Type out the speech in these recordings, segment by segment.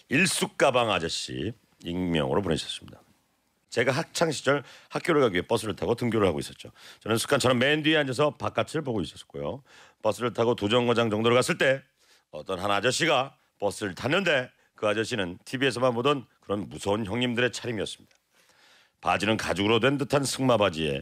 일숙가방 아저씨 익명으로 보내셨습니다. 제가 학창 시절 학교를 가기 위해 버스를 타고 등교를 하고 있었죠. 저는 습관처럼 맨 뒤에 앉아서 바깥을 보고 있었고요. 버스를 타고 두 정거장 정도로 갔을 때 어떤 한 아저씨가 버스를 탔는데 그 아저씨는 TV에서만 보던 그런 무서운 형님들의 차림이었습니다. 바지는 가죽으로 된 듯한 승마바지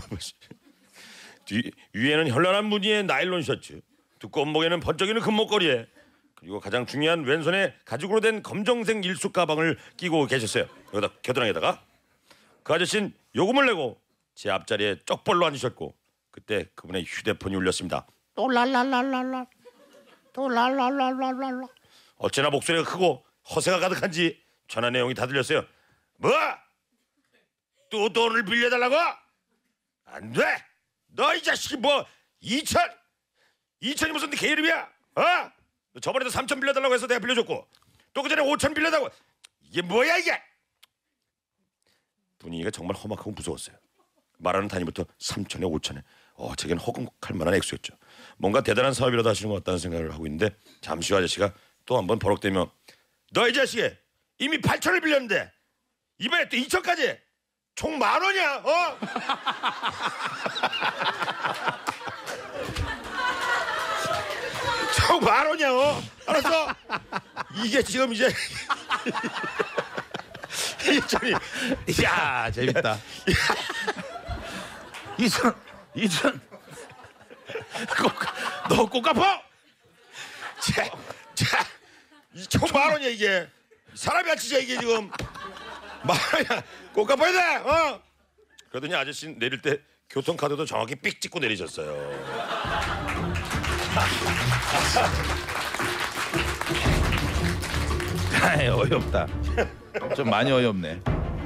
위에는 현란한 무늬의 나일론 셔츠, 두꺼운 목에는 번쩍이는 금목걸이에, 그리고 가장 중요한 왼손에 가죽으로 된 검정색 일숙 가방을 끼고 계셨어요. 여기다 겨드랑이에다가 그 아저씨는 요금을 내고 제 앞자리에 쪽벌로 앉으셨고 그때 그분의 휴대폰이 울렸습니다. 또랄랄랄랄라 또랄랄랄랄라. 어찌나 목소리가 크고 허세가 가득한지 전화 내용이 다 들렸어요. 뭐? 또 돈을 빌려달라고? 안 돼! 너 이 자식이 뭐 2천이 무슨 네 개이름이야? 어? 저번에도 3천 빌려달라고 해서 내가 빌려줬고 또 그전에 5천 빌려달라고. 이게 뭐야 이게? 분위기가 정말 험악하고 무서웠어요. 말하는 단위부터 3천에 5천에 제겐 허공할 만한 액수였죠. 뭔가 대단한 사업이라도 하시는 것 같다는 생각을 하고 있는데 잠시 후 아저씨가 또 한 번 버럭대며 너 이 자식이 이미 8천을 빌렸는데 이번에 또 2천까지 총 10,000원이야. 어? 총 10,000원이야. 어? 알았어? 이게 지금 이제 야 재밌다. 2천 너 꼭 갚아. 자, 총 10,000원이야 이게. 사람이 안 치자 이게 지금. 10,000원이야. 꼭 갚아야 돼. 어? 그러더니 아저씨 내릴 때 교통카드도 정확히 삑 찍고 내리셨어요. 아이, 어이없다. 좀 많이 어이없네.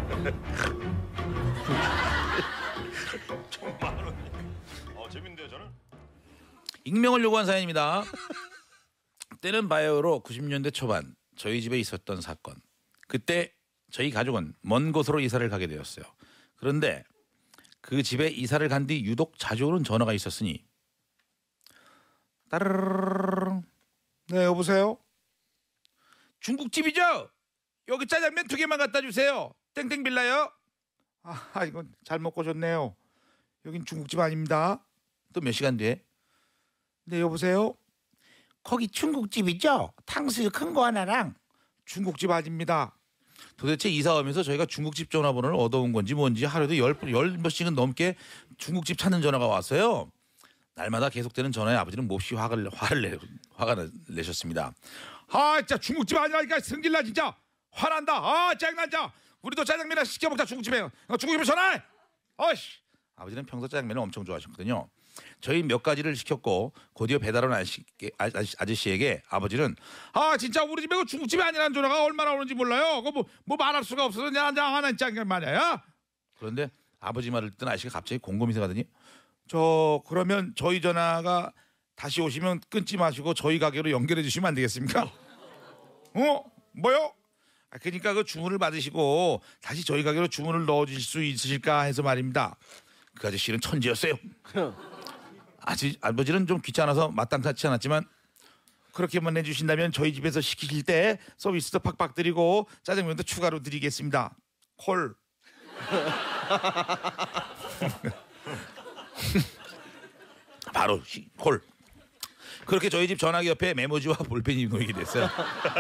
총 10,000원. 재밌는데요 저는? 익명을 요구한 사연입니다. 때는 바야흐로 90년대 초반 저희 집에 있었던 사건. 그때 저희 가족은 먼 곳으로 이사를 가게 되었어요. 그런데 그 집에 이사를 간 뒤 유독 자주 오는 전화가 있었으니 따르르르르. 네 여보세요? 중국집이죠? 여기 짜장면 2개만 갖다 주세요. 땡땡 빌라요? 아 이건 잘못 거셨네요. 여긴 중국집 아닙니다. 또 몇 시간 뒤에 네 여보세요? 거기 중국집이죠? 탕수육 큰 거 하나랑. 중국집 아닙니다. 도대체 이사 오면서 저희가 중국집 전화번호를 얻어온 건지 뭔지 하루에도 열 몇씩은 넘게 중국집 찾는 전화가 왔어요. 날마다 계속되는 전화에 아버지는 몹시 화가 내셨습니다. 아 진짜 중국집 아니라니까 승질나 진짜. 화난다. 아 짜증난다. 우리도 짜장면 하나 시켜 먹자 중국집에. 중국집에 전화해. 어이씨. 아버지는 평소 짜장면을 엄청 좋아하셨거든요. 저희 몇 가지를 시켰고 곧이어 배달 온 아저씨에게 아버지는 아 진짜 우리 집에 그 중국집이 아니라는 전화가 얼마나 오는지 몰라요. 그거 뭐 말할 수가 없어서 그냥 하나 짱 말이야. 그런데 아버지 말을 듣던 아저씨가 갑자기 곰곰이 생각하더니 저 그러면 저희 전화가 다시 오시면 끊지 마시고 저희 가게로 연결해 주시면 안 되겠습니까? 뭐요? 그러니까 그 주문을 받으시고 다시 저희 가게로 주문을 넣어주실 수 있으실까 해서 말입니다. 그 아저씨는 천재였어요. 아버지는 좀 귀찮아서 마땅치 않았지만 그렇게만 해주신다면 저희 집에서 시키실 때 서비스도 팍팍 드리고 짜장면도 추가로 드리겠습니다. 콜. 바로 콜. 그렇게 저희 집 전화기 옆에 메모지와 볼펜이 놓이게 됐어요.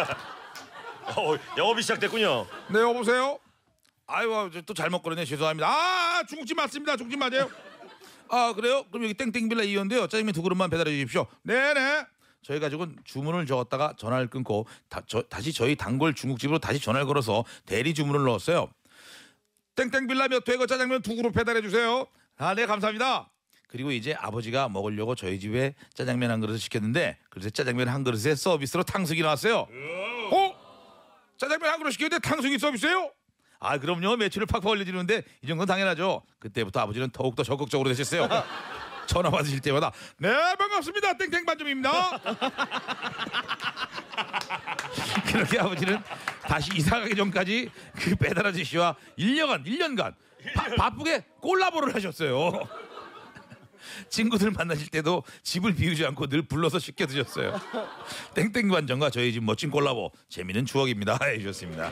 영업이 시작됐군요. 네 여보세요? 아이고 또 잘못 걸었네. 죄송합니다. 아 중국집 맞습니다. 중국집 맞아요. 아 그래요? 그럼 여기 땡땡빌라 이호인데요. 짜장면 2그릇만 배달해 주십시오. 네네. 저희 가족은 주문을 적었다가 전화를 끊고 다시 저희 단골 중국집으로 다시 전화를 걸어서 대리 주문을 넣었어요. 땡땡빌라 몇 회거 짜장면 2그릇 배달해 주세요. 아 네 감사합니다. 그리고 이제 아버지가 먹으려고 저희 집에 짜장면 한 그릇을 시켰는데 그래서 짜장면 한 그릇에 서비스로 탕수육이 나왔어요. 짜장면 한 그릇 시켰는데 탕수육이 서비스예요? 아 그럼요. 매출을 팍팍 올려주는데 이 정도는 당연하죠. 그때부터 아버지는 더욱더 적극적으로 되셨어요. 전화 받으실 때마다 네 반갑습니다. 땡땡 반점입니다. 그렇게 아버지는 다시 이사가기 전까지 그 배달 아저씨와 1년간 바쁘게 콜라보를 하셨어요. 친구들 만나실 때도 집을 비우지 않고 늘 불러서 시켜 드셨어요. 땡땡 반전과 저희 집 멋진 콜라보 재미있는 추억입니다. 해주셨습니다.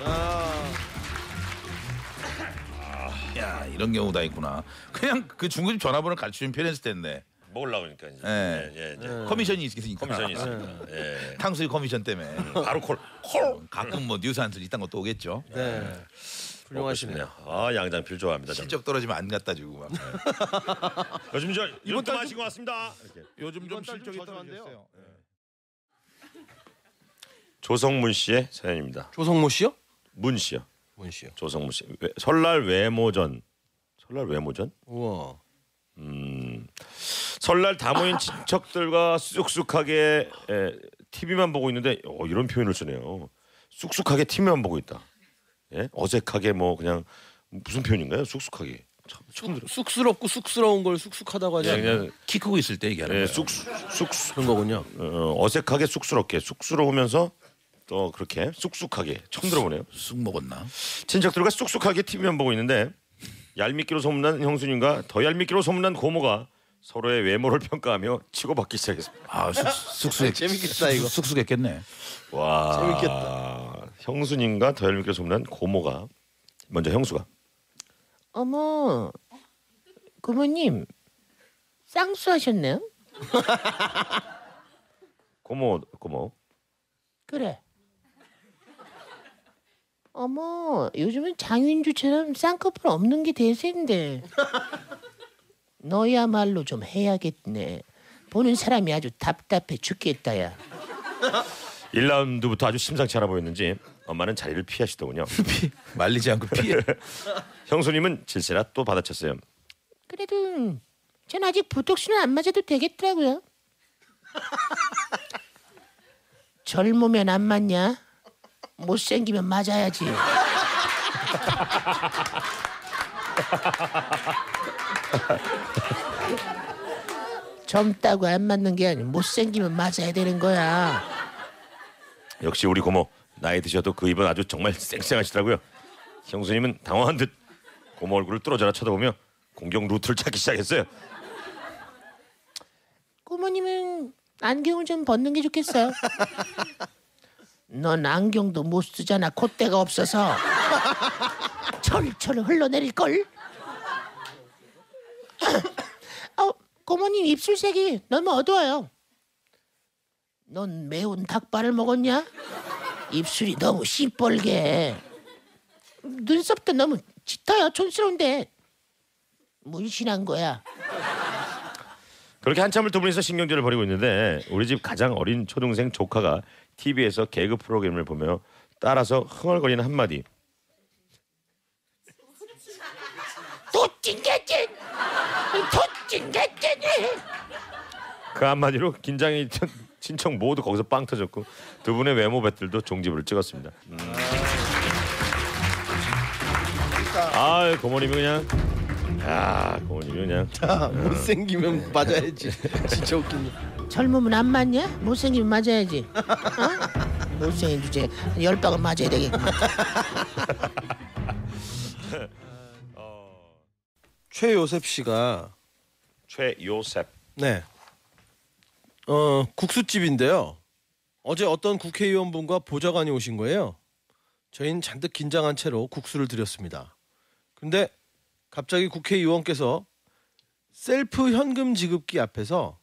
야 이런 경우 다 있구나. 그냥 그 중국집 전화번호를 가르치면 편했을 텐데. 먹으려고 그러니까 이제. 커미션이 있으니까. 커미션이 있습니다. 예. 탕수육 커미션 때문에. 바로 콜. 가끔 뭐 뉴스한술 이딴 것도 오겠죠. 네. 훌륭하시네요. 아 양장필 좋아합니다. 저는. 실적 떨어지면 안 갖다 주고 막. 요즘 저 이번 이번 또 달 마시고 왔습니다. 이렇게. 요즘 좀 이번 달좀 실적이 저조한데요. 떨어졌어요. 조성문 씨의 사연입니다. 조성모 씨요? 문 씨요. 문 씨요. 조성문 씨. 설날 외모전. 설날 외모전? 우와. 설날 다 모인 친척들과 쑥쑥하게 TV만 보고 있는데 이런 표현을 쓰네요. 쑥쑥하게 TV만 보고 있다. 예? 어색하게 뭐 그냥 무슨 표현인가요? 쑥쑥하게. 처음 들어. 쑥스럽고 쑥스러운 걸 쑥쑥하다고 하지 않나요? 그냥 키 크고 있을 때 얘기하는 거예요. 쑥쑥 그런 거군요. 어색하게 쑥스럽게 쑥스러우면서 또 그렇게 쑥쑥하게 처음 들어보네요. 쑥 먹었나? 친척들과 쑥쑥하게 TV만 보고 있는데 얄밉기로 소문난 형수님과 더 얄밉기로 소문난 고모가 서로의 외모를 평가하며 치고받기 시작했습니다. 아 쑥쑥 재밌겠다, 이거. 쑥쑥했겠네. 와 재밌겠다. 형수님과 더 얄밉기로 소문난 고모가 먼저 형수가 어머, 고모님 쌍수하셨네요? 고모 그래. 어머, 요즘은 장윤주처럼 쌍꺼풀 없는 게 대세인데. 너야말로 좀 해야겠네. 보는 사람이 아주 답답해 죽겠다야. 1라운드부터 아주 심상치 않아 보였는지 엄마는 자리를 피하시더군요. 말리지 않고 피해. 형수님은 질세라 또 받아쳤어요. 그래도 전 아직 보톡스는 안 맞아도 되겠더라고요. 젊으면 안 맞냐? 못생기면 맞아야지. 젊다고 안 맞는 게 아니고 못생기면 맞아야 되는 거야. 역시 우리 고모 나이 드셔도 그 입은 아주 정말 쌩쌩하시더라고요. 형수님은 당황한 듯 고모 얼굴을 뚫어져라 쳐다보며 공격 루트를 찾기 시작했어요. 고모님은 안경을 좀 벗는 게 좋겠어요. 넌 안경도 못 쓰잖아. 콧대가 없어서 철철 흘러내릴 걸. 고모님 입술색이 너무 어두워요. 넌 매운 닭발을 먹었냐? 입술이 너무 시뻘게. 눈썹도 너무 짙어요. 촌스러운데 문신한 거야. 그렇게 한참을 두 분이서 신경전을 벌이고 있는데 우리 집 가장 어린 초등생 조카가 TV에서 개그 프로그램을 보며 따라서 흥얼거리는 한마디. 도찐개찐 도찐개찐. 그 한마디로 긴장이 있던 친척 모두 거기서 빵 터졌고 두 분의 외모 배틀도 종지부를 찍었습니다. 아 고모님이 그냥 고모님이 그냥 못생기면 맞아야지. 진짜 웃긴다. 젊으면 안 맞냐? 못생기면 맞아야지. 어? 못생긴 주제 10방은 맞아야 되겠구만. 최요셉 씨가 최요셉 네. 국수집인데요. 어제 어떤 국회의원분과 보좌관이 오신 거예요. 저희는 잔뜩 긴장한 채로 국수를 드렸습니다. 근데 갑자기 국회의원께서 셀프 현금 지급기 앞에서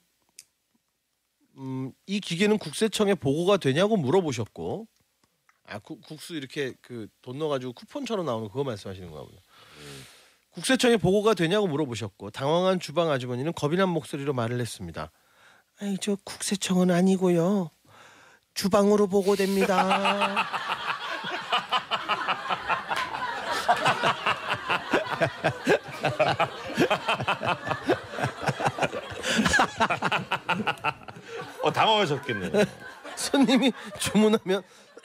이 기계는 국세청에 보고가 되냐고 물어보셨고, 국수 이렇게 그 돈 넣어가지고 쿠폰처럼 나오는 그거 말씀하시는 거구나. 국세청에 보고가 되냐고 물어보셨고, 당황한 주방 아주머니는 겁이 난 목소리로 말을 했습니다. 아이, 저 국세청은 아니고요, 주방으로 보고됩니다. 당황하셨겠네요. 손님이 주문하면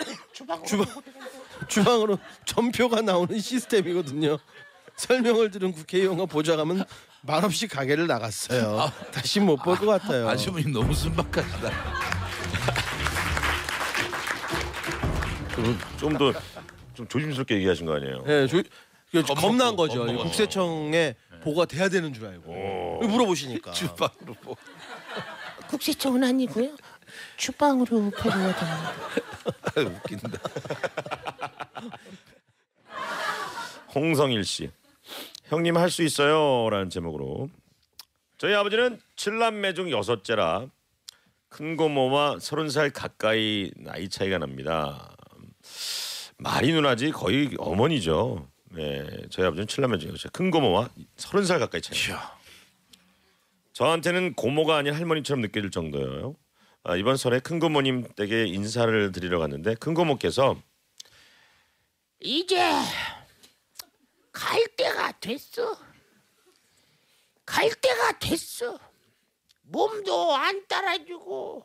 주방으로 전표가 나오는 시스템이거든요. 설명을 들은 국회의원과 보좌관은 말없이 가게를 나갔어요. 다시 못 볼 것 같아요. 아주머니 너무 순박하시다. 좀 더 좀 조심스럽게 얘기하신 거 아니에요? 네, 겁난 거죠. 겁먹었어. 국세청에 보고가 돼야 되는 줄 알고 물어보시니까. 주방으로 뭐. 국세청은 아니고요. 주방으로 보고가 됩니다. 웃긴다. 홍성일 씨, 형님 할 수 있어요라는 제목으로 저희 아버지는 7남매 중 6째라 큰 고모와 30살 가까이 나이 차이가 납니다. 말이 누나지 거의 어머니죠. 네, 저희 아버지는 7남매 중 6째 큰 고모와 30살 가까이 차이. 저한테는 고모가 아닌 할머니처럼 느껴질 정도예요. 이번 설에 큰 고모님 댁에 인사를 드리러 갔는데 큰 고모께서 이제 갈 때가 됐어. 갈 때가 됐어. 몸도 안 따라주고.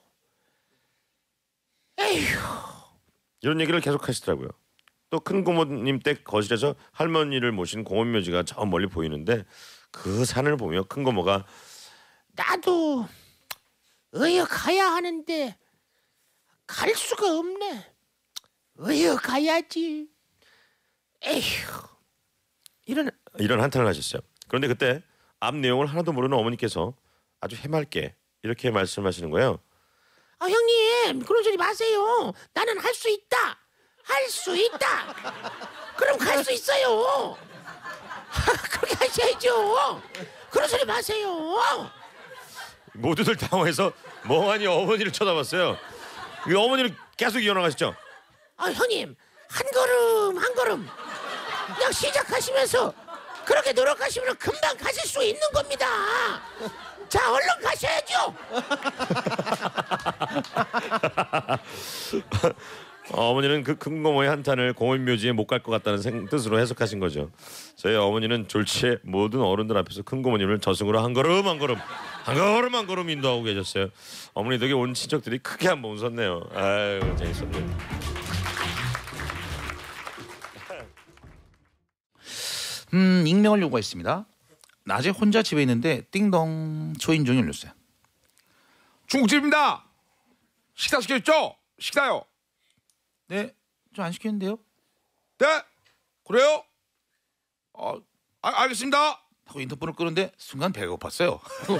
에휴. 이런 얘기를 계속 하시더라고요. 또 큰 고모님 댁 거실에서 할머니를 모신 공원묘지가 저 멀리 보이는데 그 산을 보며 큰 고모가 나도 어여 가야 하는데 갈 수가 없네. 어여 가야지. 에휴. 이런 한탄을 하셨어요. 그런데 그때 앞 내용을 하나도 모르는 어머니께서 아주 해맑게 이렇게 말씀하시는 거예요. 아 형님 그런 소리 마세요. 나는 할 수 있다. 할 수 있다. 그럼 갈 수 있어요. 그렇게 하셔야죠. 그런 소리 마세요. 모두들 당황해서 멍하니 어머니를 쳐다봤어요. 이 어머니를 계속 이어나가시죠. 아 형님 한 걸음 한 걸음 그냥 시작하시면서 그렇게 노력하시면 금방 가실 수 있는 겁니다. 자 얼른 가셔야죠. 어머니는 그 큰 고모의 한탄을 공원묘지에 못 갈 것 같다는 뜻으로 해석하신 거죠. 저희 어머니는 졸지에 모든 어른들 앞에서 큰 고모님을 저승으로 한 걸음 한 걸음 한 걸음 한 걸음 인도하고 계셨어요. 어머니 덕에 온 친척들이 크게 한번 웃었네요. 아유 재밌었네요. 익명을 요구했습니다. 낮에 혼자 집에 있는데 띵동 초인종이 울렸어요. 중국집입니다. 식사 시켰죠? 식사요. 네, 저 안 시켰는데요. 네, 그래요? 알겠습니다. 하고 인터폰을 끄는데 순간 배가 고팠어요.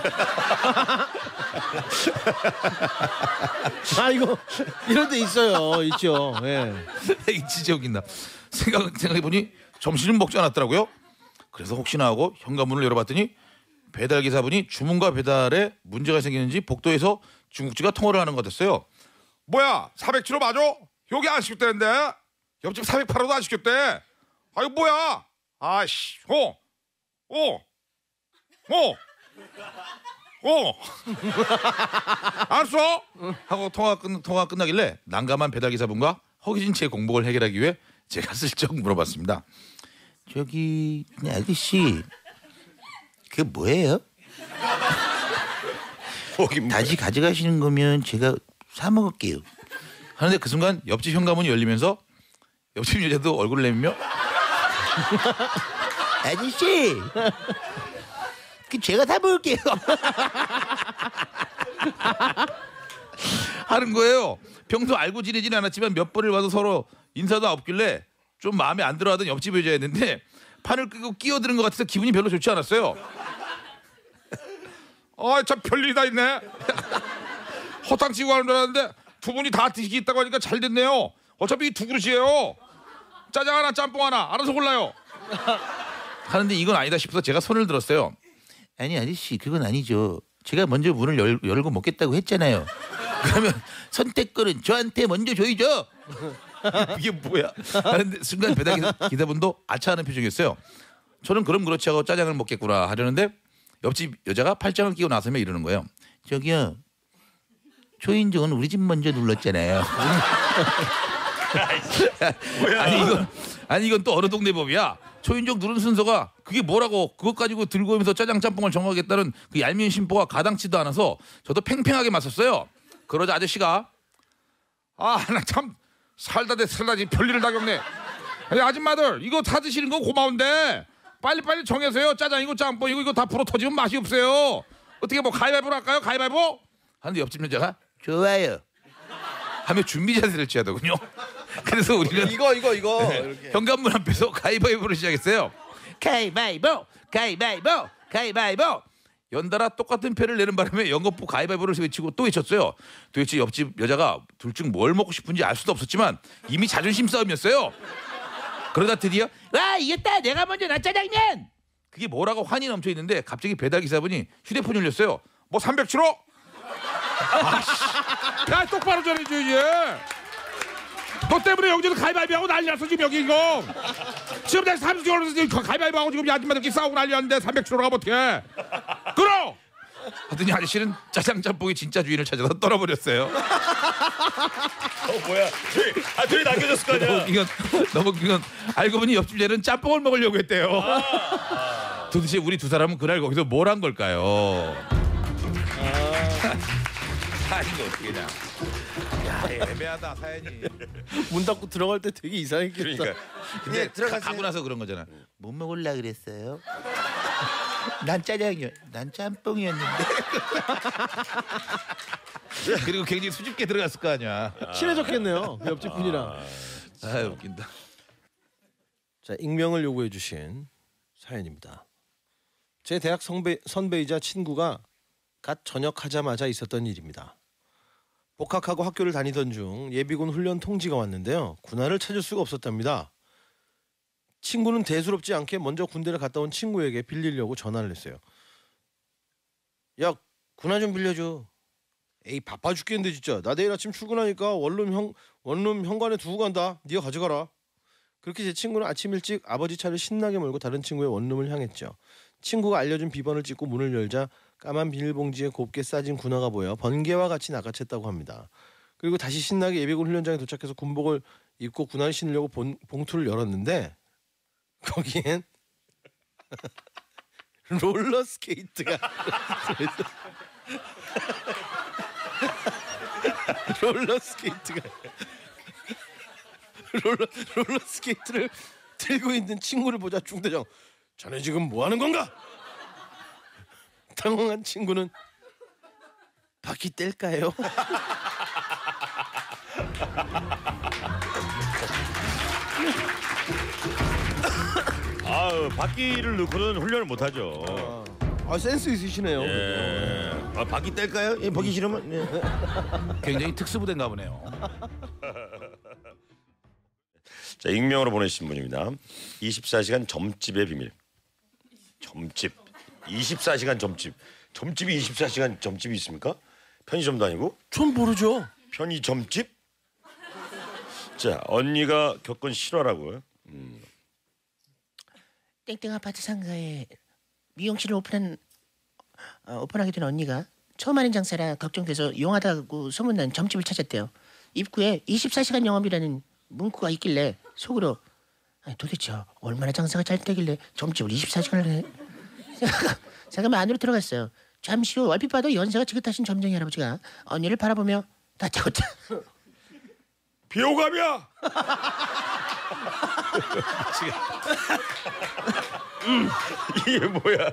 아 이거 이런 데 있어요. 있죠. 예. 이 진짜 웃긴다. 생각해보니 점심은 먹지 않았더라고요. 그래서 혹시나 하고 현관문을 열어봤더니 배달 기사분이 주문과 배달에 문제가 생기는지 복도에서 중국집과 통화를 하는 것 같았어요. 뭐야 407호 맞아? 여기 안 시켰다는데 옆집 408호도 안 시켰대. 아이고 뭐야 아씨 알았어 하고 통화 끝나길래 난감한 배달 기사분과 허기진 채 공복을 해결하기 위해 제가 슬쩍 물어봤습니다. 저기 아저씨 그 뭐예요? 다시 가져가시는 거면 제가 사 먹을게요. 하는데 그 순간 옆집 현관문이 열리면서 옆집 여자도 얼굴을 내밀며 아저씨 그 제가 사 먹을게요. 하는 거예요. 평소 알고 지내지는 않았지만 몇 번을 봐도 서로 인사도 없길래 좀 마음에 안 들어하던 옆집 여자였는데 판을 끄고 끼어드는 것 같아서 기분이 별로 좋지 않았어요. 참 별일이 다 있네. 허탕 치고 가는 줄 알았는데 두 분이 다 드시기 있다고 하니까 잘 됐네요. 어차피 두 그릇이에요. 짜장 하나 짬뽕 하나 알아서 골라요. 하는데 이건 아니다 싶어서 제가 손을 들었어요. 아니 아저씨 그건 아니죠. 제가 먼저 문을 열고 먹겠다고 했잖아요. 그러면 선택권은 저한테 먼저 줘야죠. 이게 뭐야? 하는데 순간 배달 기사분도 아차하는 표정이었어요. 저는 그럼 그렇지 하고 짜장을 먹겠구나 하려는데 옆집 여자가 팔짱을 끼고 나서며 이러는 거예요. 저기요. 초인종은 우리 집 먼저 눌렀잖아요. 아니 이건 또 어느 동네 법이야. 초인종 누른 순서가 그게 뭐라고 그것 가지고 들고 오면서 짜장 짬뽕을 정하겠다는 그 얄미운 심보가 가당치도 않아서 저도 팽팽하게 맞섰어요. 그러자 아저씨가 나 참 살다 별일을 다 겪네. 아니, 아줌마들 이거 다 드시는 건 고마운데 빨리빨리 정해서요. 짜장이고 짬뽕이고 이거 다 불어 터지면 맛이 없어요. 어떻게 뭐 가위바위보로 할까요? 가위바위보? 하는데 옆집 여자가 좋아요 하며 준비 자세를 취하더군요. 그래서 우리는 이거 현관문 앞에서 가위바위보를 시작했어요. 가위바위보 가위바위보 가위바위보. 연달아 똑같은 표를 내는 바람에 연거푸 가위바위보를 외치고 또 외쳤어요. 도대체 옆집 여자가 둘 중 뭘 먹고 싶은지 알 수도 없었지만 이미 자존심 싸움이었어요. 그러다 드디어 와 이겼다 내가 먼저 나 짜장면. 그게 뭐라고 환희 넘쳐 있는데 갑자기 배달 기사분이 휴대폰이 울렸어요. 뭐 300kg? 야 똑바로 전해줘야지. 너 때문에 여기서 가위바위보하고 난리 났어 지금 여기 이거. 지금 내가 30kg 가위바위보하고 지금 아줌마들끼리 싸우고 난리 났는데 300kg로 가면 어떡해. 끌어! 하더니 아저씨는 짜장짬뽕의 진짜 주인을 찾아서 떠나버렸어요. 뭐야? 둘이 남겨졌을 거 아니야. 너무 웃긴 건 알고 보니 옆집 애는 짬뽕을 먹으려고 했대요. 도대체 우리 두 사람은 그날 거기서 뭘 한 걸까요? 이거 어떻게 냐 야, 애매하다 사연이. 문 닫고 들어갈 때 되게 이상했겠다. 그러니까 근데 가고 나서 그런 거잖아. 뭐 먹을라 그랬어요? 난 짜장이요. 난 짬뽕이었는데. 그리고 굉장히 수줍게 들어갔을 거 아니야. 친해졌겠네요. 그 옆집 분이랑. 아 웃긴다. 자, 익명을 요구해 주신 사연입니다. 제 대학 선배이자 친구가 갓 전역하자마자 있었던 일입니다. 복학하고 학교를 다니던 중 예비군 훈련 통지가 왔는데요. 군화를 찾을 수가 없었답니다. 친구는 대수롭지 않게 먼저 군대를 갔다 온 친구에게 빌리려고 전화를 했어요. 야, 군화 좀 빌려줘. 에이, 바빠 죽겠는데 진짜. 나 내일 아침 출근하니까 원룸 현관에 두고 간다. 네가 가져가라. 그렇게 제 친구는 아침 일찍 아버지 차를 신나게 몰고 다른 친구의 원룸을 향했죠. 친구가 알려준 비번을 찍고 문을 열자 까만 비닐봉지에 곱게 싸진 군화가 보여 번개와 같이 낚아챘다고 합니다. 그리고 다시 신나게 예비군 훈련장에 도착해서 군복을 입고 군화를 신으려고 봉투를 열었는데 거기엔 롤러스케이트가 롤러스케이트를 들고 있는 친구를 보자 중대장, 자네 지금 뭐 하는 건가? 당황한 친구는 바퀴 뗄까요? 바퀴를 넣고는 훈련을 못 하죠. 센스 있으시네요. 예. 바퀴 뗄까요? 예, 보기 싫으면. 예. 굉장히 특수부대인가 보네요. 자, 익명으로 보내신 분입니다. 24시간 점집의 비밀. 점집. 24시간 점집. 점집이 24시간 점집이 있습니까? 편의점도 아니고? 전 모르죠. 편의점집? 자, 언니가 겪은 실화라고요. 땡땡 아파트 상가에 미용실을 오픈하게 된 언니가 처음 하는 장사라 걱정돼서 용하다고 소문난 점집을 찾았대요. 입구에 24시간 영업이라는 문구가 있길래 속으로 아니, 도대체 얼마나 장사가 잘 되길래 점집을 24시간을 해. 잠깐만 안으로 들어갔어요. 잠시 후 얼핏 봐도 연세가 지긋하신 점쟁이 할아버지가 언니를 바라보며 다짜고짜 비호감이야. 이게 뭐야?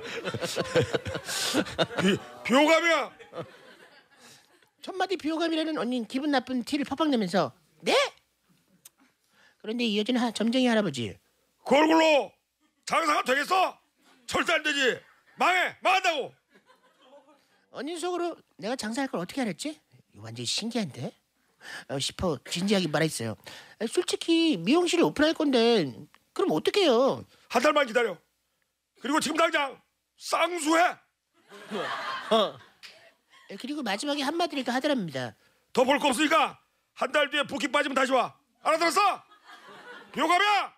비호감이야. 첫마디 비호감이라는 언니는 기분 나쁜 티를 팍팍 내면서 네? 그런데 이어지는 점쟁이 할아버지 그 얼굴로 장사가 되겠어? 절대 안 되지. 망한다고. 언니 속으로 내가 장사할 걸 어떻게 알았지? 이거 완전히 신기한데? 싶어 진지하게 말했어요. 솔직히 미용실을 오픈할 건데 그럼 어떡해요? 한 달만 기다려. 그리고 지금 당장 쌍수해. 그리고 마지막에 한마디를 더 하더랍니다. 더 볼 거 없으니까 한 달 뒤에 붓기 빠지면 다시 와. 알아들었어? 비호감이야.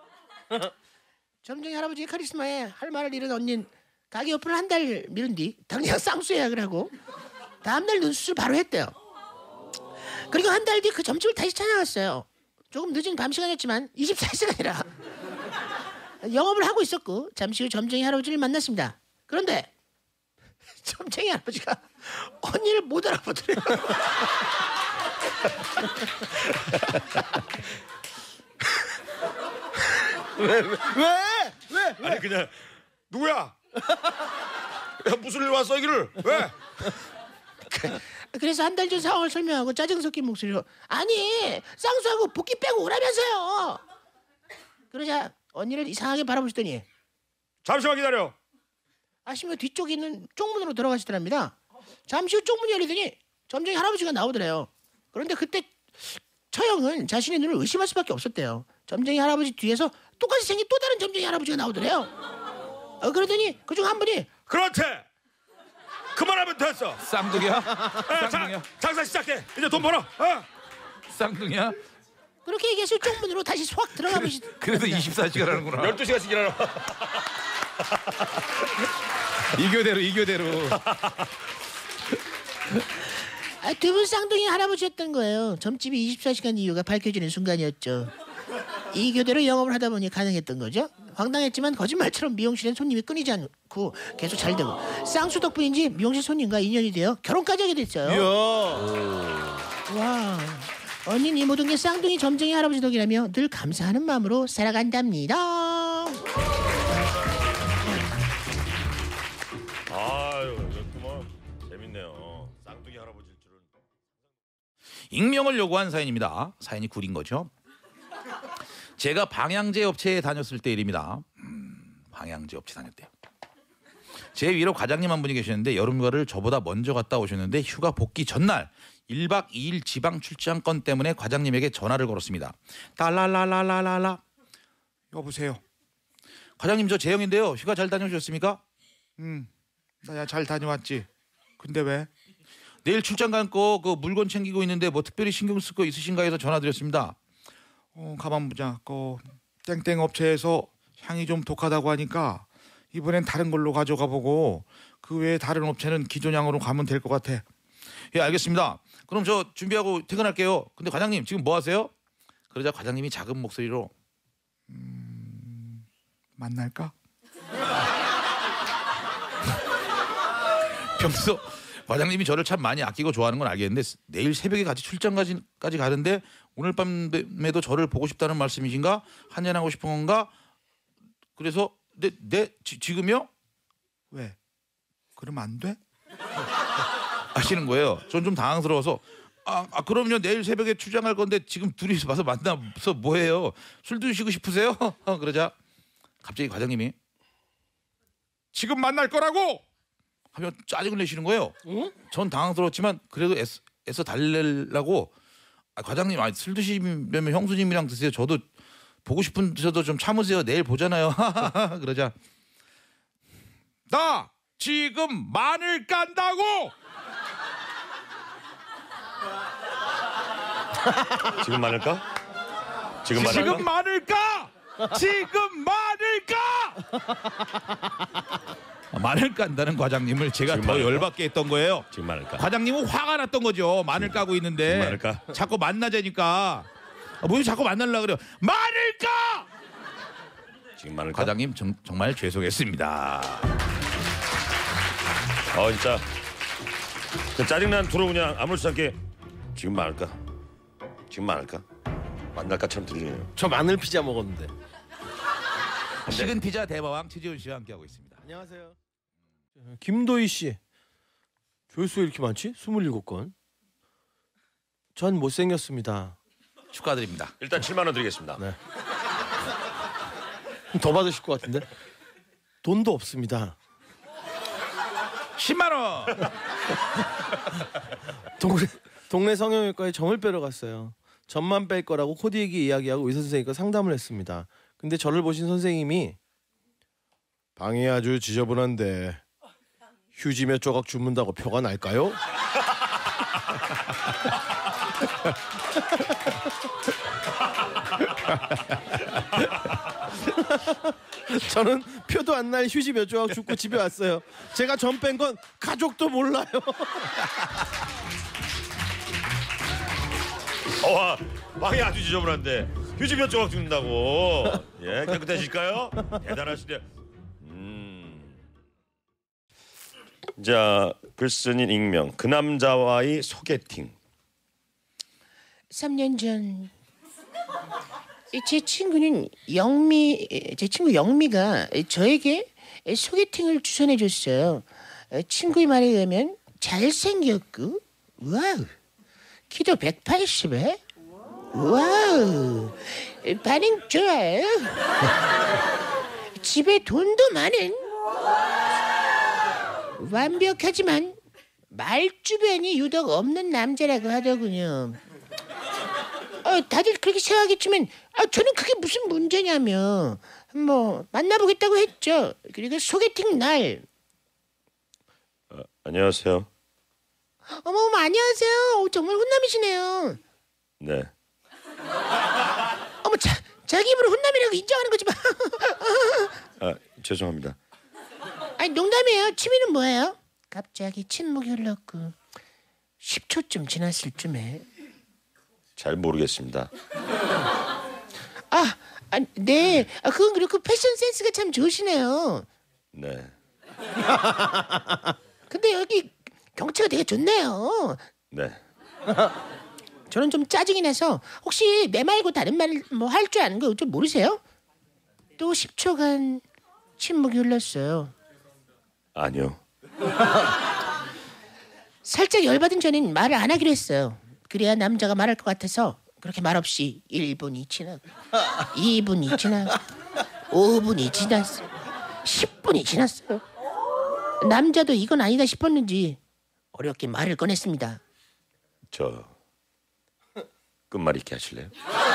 점쟁이 할아버지의 카리스마에 할 말을 잃은 언니는 가게 오픈을 한 달 미룬 뒤 당장 쌍수 예약을 하고 다음날 눈수술 바로 했대요. 그리고 한 달 뒤 그 점집을 다시 찾아갔어요. 조금 늦은 밤 시간이었지만 24시간이라 영업을 하고 있었고 잠시 후 점쟁이 할아버지를 만났습니다. 그런데 점쟁이 할아버지가 언니를 못 알아보더래요. 왜? 아니 그냥 누구야? 야, 무슨 일 왔어 여기를? 왜? 그래서 한 달 전 상황을 설명하고 짜증 섞인 목소리로 아니 쌍수하고 붓기 빼고 오라면서요. 그러자 언니를 이상하게 바라보시더니 잠시만 기다려. 아시면 뒤쪽에 있는 쪽문으로 들어가시더랍니다. 잠시 후 쪽문이 열리더니 점쟁이 할아버지가 나오더래요. 그런데 그때 처형은 자신의 눈을 의심할 수밖에 없었대요. 점쟁이 할아버지 뒤에서 똑같이 생긴 또 다른 점쟁이 할아버지가 나오더래요. 그러더니 그중 한 분이 그렇지. 그만하면 됐어. 쌍둥이야? 쌍둥이야? 장사 시작해. 이제 돈 벌어. 쌍둥이야? 그렇게 얘기해서 쪽문으로 다시 확 들어가 보시. 그래도 24시간 하는구나. 12시간씩 일하라. 이교대로. 두 분 쌍둥이 할아버지였던 거예요. 점집이 24시간 이유가 밝혀지는 순간이었죠. 이 교대로 영업을 하다 보니 가능했던 거죠. 황당했지만 거짓말처럼 미용실엔 손님이 끊이지 않고 계속 잘 되고 쌍수 덕분인지 미용실 손님과 인연이 되어 결혼까지 하게 됐어요. 이야. 와, 언니는 이 모든 게 쌍둥이 점쟁이 할아버지 덕이라며 늘 감사하는 마음으로 살아간답니다. 아유, 이것도 뭐 재밌네요. 쌍둥이 할아버지일 줄은. 익명을 요구한 사연입니다. 사연이 구린 거죠. 제가 방향제 업체에 다녔을 때 일입니다. 방향제 업체 다녔대요. 제 위로 과장님 한 분이 계셨는데 여름휴가를 저보다 먼저 갔다 오셨는데 휴가 복귀 전날 1박 2일 지방 출장 건 때문에 과장님에게 전화를 걸었습니다. 달랄랄랄랄라. 여보세요. 과장님 저 재영인데요. 휴가 잘 다녀오셨습니까? 나야 잘 다녀왔지. 근데 왜? 내일 출장 갈 거 그 물건 챙기고 있는데 뭐 특별히 신경 쓸 거 있으신가 해서 전화드렸습니다. 가만 보자. 땡땡 업체에서 향이 좀 독하다고 하니까 이번엔 다른 걸로 가져가 보고 그 외에 다른 업체는 기존 향으로 가면 될 것 같아. 예, 알겠습니다. 그럼 저 준비하고 퇴근할게요. 근데 과장님 지금 뭐 하세요? 그러자 과장님이 작은 목소리로 만날까? 평소 과장님이 저를 참 많이 아끼고 좋아하는 건 알겠는데 내일 새벽에 같이 출장까지 가는데 오늘 밤에도 저를 보고 싶다는 말씀이신가? 한잔하고 싶은 건가? 그래서 지금요? 왜? 그러면 안 돼? 하시는 거예요. 전 좀 당황스러워서 그럼요. 내일 새벽에 출장할 건데 지금 둘이서 와서 만나서 뭐해요? 술 드시고 싶으세요? 그러자 갑자기 과장님이 지금 만날 거라고! 하면 짜증을 내시는 거예요. 응? 전 당황스러웠지만 그래도 애써 달래려고 과장님 술 드시면 형수님이랑 드세요. 저도 보고 싶은데도 좀 참으세요. 내일 보잖아요. 그러자 나 지금 마늘 깐다고. 지금 많을까? 지금 지금 많을까? 마늘 까! 지금 마늘 까! 마늘 깐다는 과장님을 제가 지금 더 마늘 까? 열받게 했던 거예요. 지금 많을까? 과장님은 화가 났던 거죠. 마늘 까고 있는데 지금 마늘 까? 자꾸 만나자니까 뭐 자꾸 만나려고 그래요. 마늘 까! 지금 많을까? 과장님 정말 죄송했습니다. 진짜 그 짜증난 투로 그냥 아무렇지 않게 지금 많을까? 지금 많을까? 만날까처럼 들리네요. 저 마늘 피자 먹었는데. 식은 피자 대마왕 최지훈 씨와 함께하고 있습니다. 안녕하세요. 김도희 씨. 조회수가 이렇게 많지? 27건. 전 못생겼습니다. 축하드립니다. 일단 7만 원 드리겠습니다. 네. 더 받으실 것 같은데. 돈도 없습니다. 10만 원. 동네 성형외과에 점을 빼러 갔어요. 점만 뺄 거라고 코디에게 이야기하고 의사 선생님과 상담을 했습니다. 근데 저를 보신 선생님이 방이 아주 지저분한데 휴지 몇 조각 주문다고 표가 날까요? 저는 표도 안 날 휴지 몇 조각 줍고 집에 왔어요. 제가 점 뺀 건 가족도 몰라요. 방이 아주 지저분한데 휴지 몇 조각 죽는다고. 예, 깨끗해질까요? 대단하시네요. 자, 글쓴이 익명. 그 남자와의 소개팅. 3년 전 제 친구 영미가 저에게 소개팅을 추천해 줬어요. 친구의 말에 의하면 잘생겼고 와우 키도 180에 와우 반응 좋아요. 집에 돈도 많은 완벽하지만 말주변이 유독 없는 남자라고 하더군요. 다들 그렇게 생각하겠지만 저는 그게 무슨 문제냐며 뭐 만나보겠다고 했죠. 그리고 소개팅 날 안녕하세요. 어머 안녕하세요. 정말 훈남이시네요. 네. 어머 자기 입으로 훈남이라고 인정하는 거지 마. 죄송합니다. 아니 농담이에요. 취미는 뭐예요? 갑자기 침묵이 흘렀고 10초쯤 지났을 쯤에 잘 모르겠습니다. 네. 그건 그렇고 패션 센스가 참 좋으시네요. 네. 근데 여기 경치가 되게 좋네요. 네. 저는 좀 짜증이 나서 혹시 내 말고 다른 말 뭐 할 줄 아는 거 좀 모르세요? 또 10초간 침묵이 흘렀어요. 아니요. 살짝 열받은 저는 말을 안 하기로 했어요. 그래야 남자가 말할 것 같아서 그렇게 말없이 1분이 지나고 2분이 지나고 5분이 지났어요. 10분이 지났어요. 남자도 이건 아니다 싶었는지 어렵게 말을 꺼냈습니다. 저 끝말잇기 하실래요?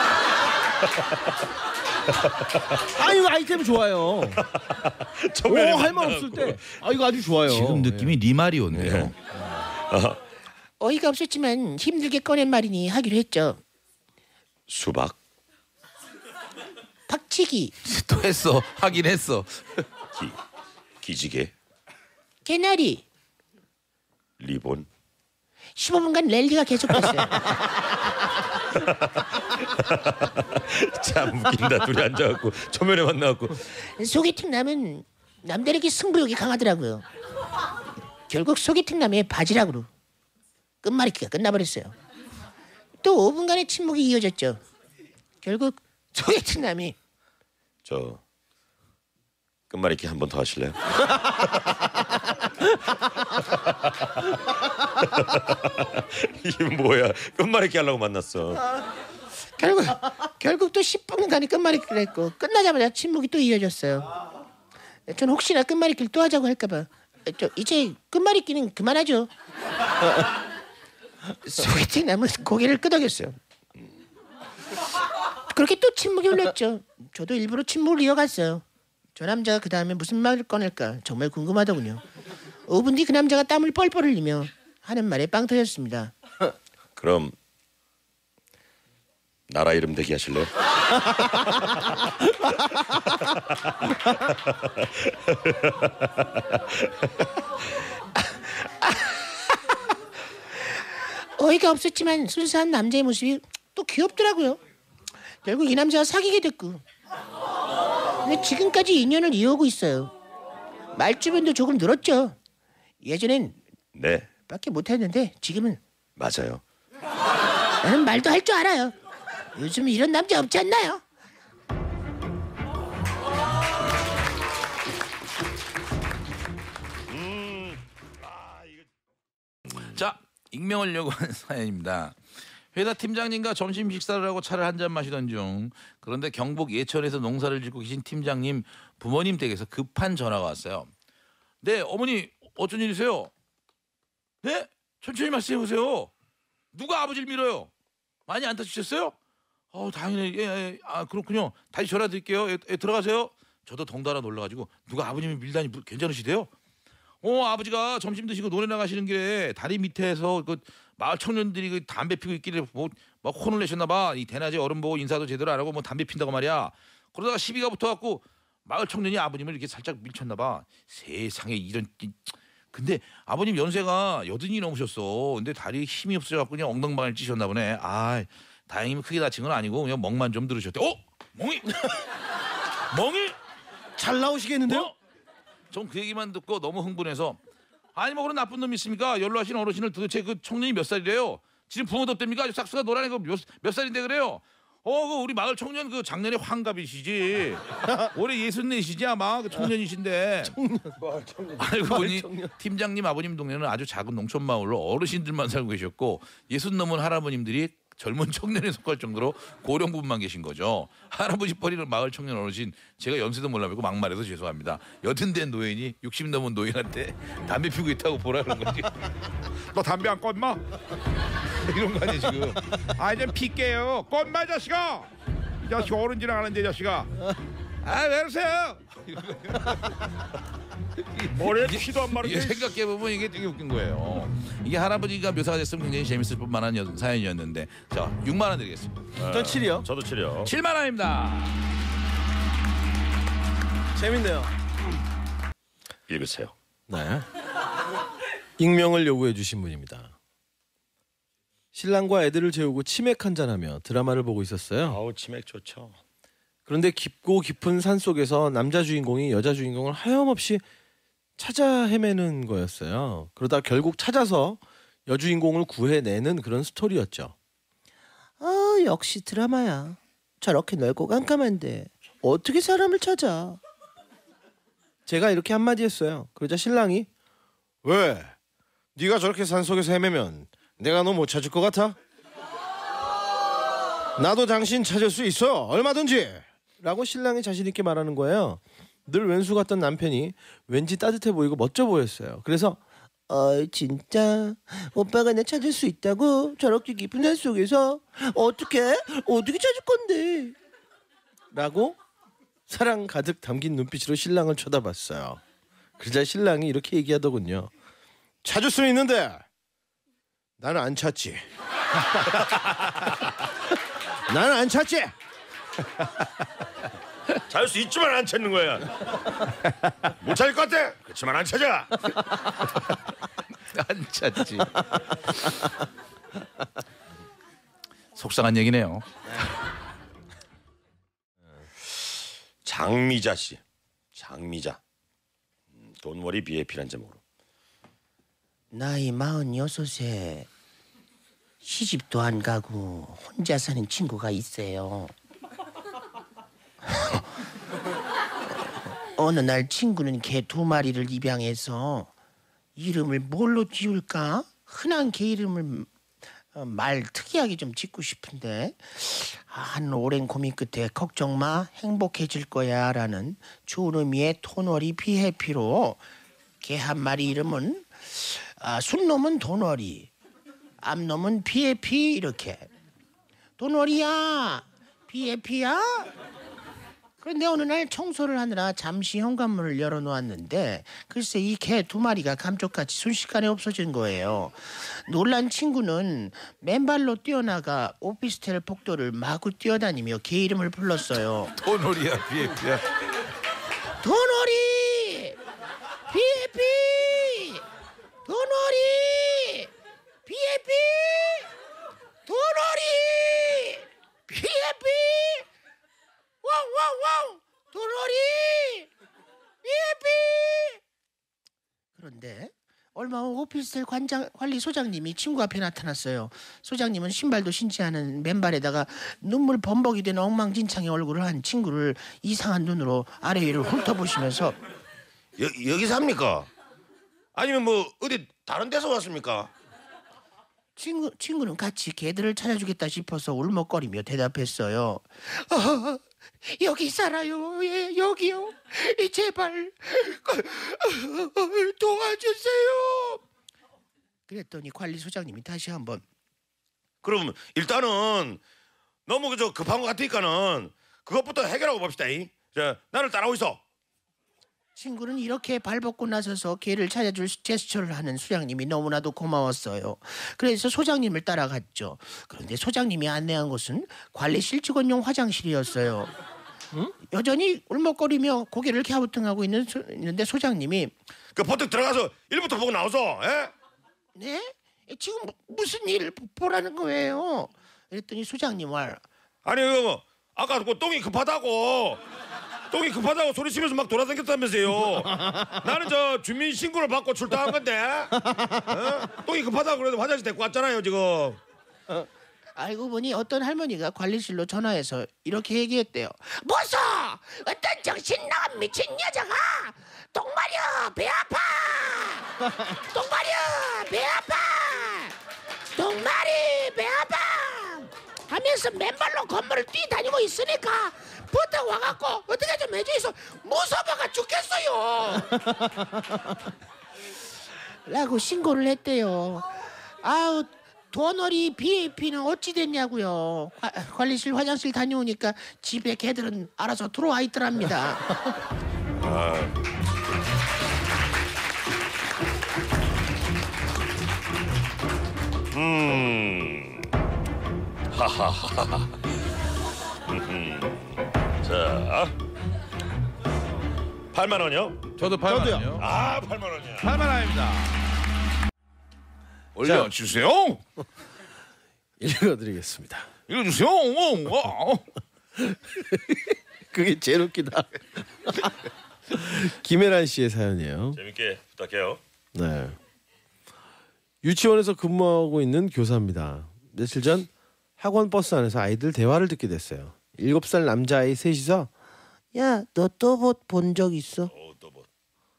아유 아이템 좋아요. 처음에는 할 말 없을 때. 이거 아주 좋아요. 지금 느낌이 리마리오인데요. 어이가 없었지만 힘들게 꺼낸 말이니 하기로 했죠. 수박, 박치기, 또 했어. 하긴 했어. 기지개, 개나리. 리본. 15분간 랠리가 계속됐어요. 참 웃긴다. 둘이 앉아갖고 초면에 만나갖고 소개팅 남은 남들에게 승부욕이 강하더라고요. 결국 소개팅 남의 바지락으로 끝말잇기가 끝나버렸어요. 또 5분간의 침묵이 이어졌죠. 결국 소개팅 남이 저 끝말잇기 한 번 더 하실래요? 이게 뭐야? 끝말잇기 하려고 만났어. 결국 또 10분간의 끝말잇기를 했고 끝나자마자 침묵이 또 이어졌어요. 전 혹시나 끝말잇기를 또 하자고 할까봐 이제 끝말잇기는 그만하죠. 소개팅 남은 고개를 끄덕였어요. 그렇게 또 침묵이 흘렀죠. 저도 일부러 침묵을 이어갔어요. 저 남자가 그 다음에 무슨 말을 꺼낼까 정말 궁금하더군요. 5분 뒤 그 남자가 땀을 뻘뻘 흘리며 하는 말에 빵 터졌습니다. 그럼 나라 이름 대기 하실래요? 어이가 없었지만 순수한 남자의 모습이 또 귀엽더라고요. 결국 이 남자와 사귀게 됐고 근데 지금까지 인연을 이어오고 있어요. 말주변도 조금 늘었죠. 예전엔 네, 밖에 못했는데 지금은 맞아요. 나는 말도 할 줄 알아요. 요즘 이런 남자 없지 않나요? 자, 익명을 요구하는 사연입니다. 회사 팀장님과 점심 식사를 하고 차를 한잔 마시던 중 그런데 경북 예천에서 농사를 짓고 계신 팀장님 부모님 댁에서 급한 전화가 왔어요. 네, 어머니 어쩐 일이세요? 네? 천천히 말씀해 보세요. 누가 아버지를 밀어요? 많이 안 다치셨어요? 당연히 그렇군요. 다시 전화 드릴게요. 들어가세요. 저도 덩달아 놀라가지고 누가 아버님을 밀다니 괜찮으시대요? 아버지가 점심 드시고 노래 나가시는 길에 다리 밑에서 그 마을 청년들이 그 담배 피고 있길래 막 혼을 내셨나 봐. 이 대낮에 어른 보고 인사도 제대로 안 하고 뭐 담배 핀다고 말이야. 그러다가 시비가 붙어갖고 마을 청년이 아버님을 이렇게 살짝 밀쳤나 봐. 세상에 이런. 근데 아버님 연세가 80이 넘으셨어. 근데 다리에 힘이 없어져갖고 그냥 엉덩방을 찌셨나 보네. 다행히 크게 다친 건 아니고 그냥 멍만 좀 들으셨대. 멍이? 멍이? 잘 나오시겠는데요? 전 그 얘기만 듣고 너무 흥분해서 아니 뭐 그런 나쁜 놈이 있습니까? 연로하신 어르신을 도대체 그 청년이 몇 살이래요? 지금 부모도 없답니까? 싹수가 노란 애가 몇 살인데 그래요? 그 우리 마을 청년 그 작년에 환갑이시지. 올해 64시지 아마 그 청년이신데. 마을 청년. 알고 보니 팀장님 아버님 동네는 아주 작은 농촌 마을로 어르신들만 살고 계셨고 60 넘은 할아버님들이 젊은 청년에 속할 정도로 고령분만 계신 거죠. 할아버지 뻘이는 마을 청년 어르신 제가 연세도 몰라보고 막말해서 죄송합니다. 여든 된 노인이 60 넘은 노인한테 담배 피우고 있다고 보라 그런 거지. 너 담배 안 껐마? 이런 거 아니야 지금. 아 좀 필게요. 껐마 자식아. 이 자식 어른 지나가는데 자식아. 아 왜 그러세요? 머리에 피도 안 마르게. 이게 생각해보면 이게 되게 웃긴 거예요. 이게 할아버지가 묘사가 됐으면 굉장히 재밌을 뿐만한 사연이었는데 자 6만 원 드리겠습니다. 전 7이요. 저도 7이요. 7만 원입니다. 재밌네요. 읽으세요. 네. 익명을 요구해 주신 분입니다. 신랑과 애들을 재우고 치맥 한잔하며 드라마를 보고 있었어요. 아우 치맥 좋죠. 그런데 깊고 깊은 산 속에서 남자 주인공이 여자 주인공을 하염없이 찾아 헤매는 거였어요. 그러다 결국 찾아서 여주인공을 구해내는 그런 스토리였죠. 역시 드라마야. 저렇게 넓고 깜깜한데 어떻게 사람을 찾아? 제가 이렇게 한마디 했어요. 그러자 신랑이 왜? 네가 저렇게 산속에서 헤매면 내가 너 못 찾을 것 같아? 나도 당신 찾을 수 있어. 얼마든지. 라고 신랑이 자신 있게 말하는 거예요. 늘 왼수 같던 남편이 왠지 따뜻해 보이고 멋져 보였어요. 그래서 진짜 오빠가 내 찾을 수 있다고? 저렇게 깊은 산 속에서 어떻게 찾을 건데? 라고 사랑 가득 담긴 눈빛으로 신랑을 쳐다봤어요. 그러자 신랑이 이렇게 얘기하더군요. 찾을 수 있는데 나는 안 찾지. 나는 안 찾지. 찾을 수 있지만 안 찾는 거야. 못 찾을 것 같아. 그렇지만 안 찾아. 안 찾지. 속상한 얘기네요. 장미자 씨. 장미자. 돈워리 BAP란 제목으로. 나이 46에 시집도 안 가고 혼자 사는 친구가 있어요. 어느 날 친구는 개 2마리를 입양해서 이름을 뭘로 지을까? 흔한 개 이름을 말 특이하게 좀 짓고 싶은데 한 오랜 고민 끝에 걱정 마 행복해질 거야 라는 좋은 의미의 토너리 비해피로 개 한 마리 이름은 순놈은 도너리, 암놈은 비해피 이렇게. 도너리야, 비해피야. 그런데 어느 날 청소를 하느라 잠시 현관문을 열어놓았는데 글쎄 이 개 2마리가 감쪽같이 순식간에 없어진 거예요. 놀란 친구는 맨발로 뛰어나가 오피스텔 복도를 마구 뛰어다니며 개 이름을 불렀어요. 토놀이야 비에피야. 도너리, 비에피, 도너리, 비에피, 도너리, 비에피. 와우 도너리 예삐. 그런데 얼마 후 오피스텔 관리 소장님이 친구 앞에 나타났어요. 소장님은 신발도 신지 않은 맨발에다가 눈물 범벅이 된 엉망진창의 얼굴을 한 친구를 이상한 눈으로 아래 위를 훑어보시면서 여기 삽니까? 아니면 뭐 어디 다른 데서 왔습니까? 친구는 같이 개들을 찾아주겠다 싶어서 울먹거리며 대답했어요. 여기 살아요. 예, 여기요. 제발 도와주세요. 그랬더니 관리소장님이 다시 한번 그럼 일단은 너무 그저 급한 것 같으니까는 그것부터 해결하고 봅시다. 자, 나를 따라오 있어. 친구는 이렇게 발벗고 나서서 개를 찾아줄 제스처를 하는 소장님이 너무나도 고마웠어요. 그래서 소장님을 따라갔죠. 그런데 소장님이 안내한 곳은 관리실 직원용 화장실이었어요. 응? 여전히 울먹거리며 고개를 갸우뚱하고 있는데 소장님이 그 버뜩 들어가서 일부터 보고 나오소. 에? 네? 지금 무슨 일 보라는 거예요? 그랬더니 소장님 말 아니 그거 아까 그 똥이 급하다고 소리치면서 막 돌아다녔다면서요. 나는 저 주민 신고를 받고 출동한 건데 똥이 급하다고 그래도 화장실 데리고 왔잖아요 지금. 알고 보니 어떤 할머니가 관리실로 전화해서 이렇게 얘기했대요. 뭐서 어떤 정신 나간 미친 여자가 똥마려 배 아파. 똥마려 배 아파. 똥마리 배 아파. 하면서 맨발로 건물을 뛰다니고 있으니까 부탁 와갖고 어떻게 좀 해줘서 무서워가 죽겠어요. 라고 신고를 했대요. 아우 도너리 BAP는 어찌 됐냐고요. 관리실 화장실 다녀오니까 집에 개들은 알아서 들어와 있더랍니다. 하하하. 자, 8만 원이요? 저도 8만 원이요. 아, 8만 원이야. 8만 원입니다. 올려주세요. 읽어드리겠습니다. 읽어주세요. 그게 제일 웃기다. 김혜란 씨의 사연이에요. 재밌게 부탁해요. 네. 유치원에서 근무하고 있는 교사입니다. 며칠 전 학원 버스 안에서 아이들 대화를 듣게 됐어요. 7살 남자아이 셋이서 야, 너 또봇 본 적 있어? 또 뭐.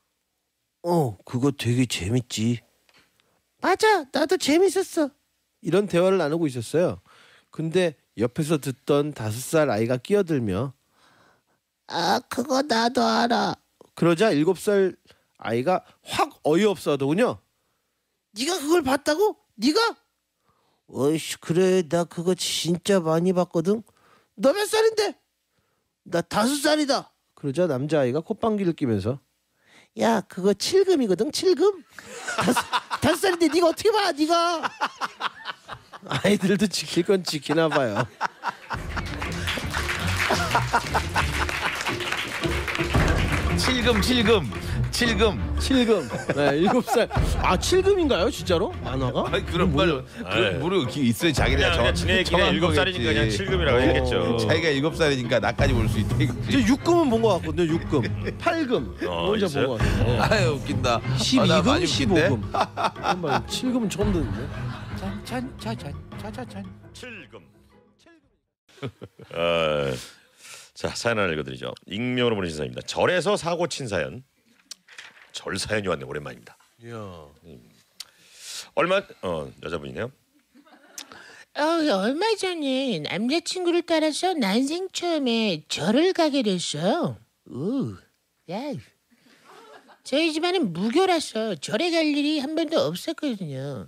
그거 되게 재밌지. 맞아, 나도 재밌었어. 이런 대화를 나누고 있었어요. 근데 옆에서 듣던 5살 아이가 끼어들며 그거 나도 알아. 그러자 7살 아이가 확 어이없어 하더군요. 네가 그걸 봤다고? 네가? 어이씨, 그래, 나 그거 진짜 많이 봤거든. 너 몇 살인데? 나 5살이다. 그러자 남자아이가 콧방귀를 끼면서 야, 그거 7금이거든. 7금? 5살인데 네가 어떻게 봐? 네가. 아이들도 지킬 건 지키나 봐요. 칠금. 네, 7살. 아, 7금인가요? 진짜로? 만화가? 아니 그런 말 그런 무료 있어요. 자기네가 그냥 진행했기에 7살이니까 그냥 7금이라고 했겠죠. 자기가 7살이니까 나까지 볼 수 있다 이거지. 저 6금은 본 것 같거든요. 6금. 8금. 혼자 있어요? 본 것 같아요. 아유 웃긴다. 12금, 많이 웃긴데? 15금. 7금은 처음 듣는데. 자자잔 7금. 자, 사연 하나 읽어드리죠. 익명으로 보내신 사연입니다. 절에서 사고 친 사연. 절 사연이 왔네. 오랜만입니다. 이야. 여자분이네요. 얼마 전에 남자친구를 따라서 난생 처음에 절을 가게 됐어요. 야, 저희 집안은 무교라서 절에 갈 일이 한 번도 없었거든요.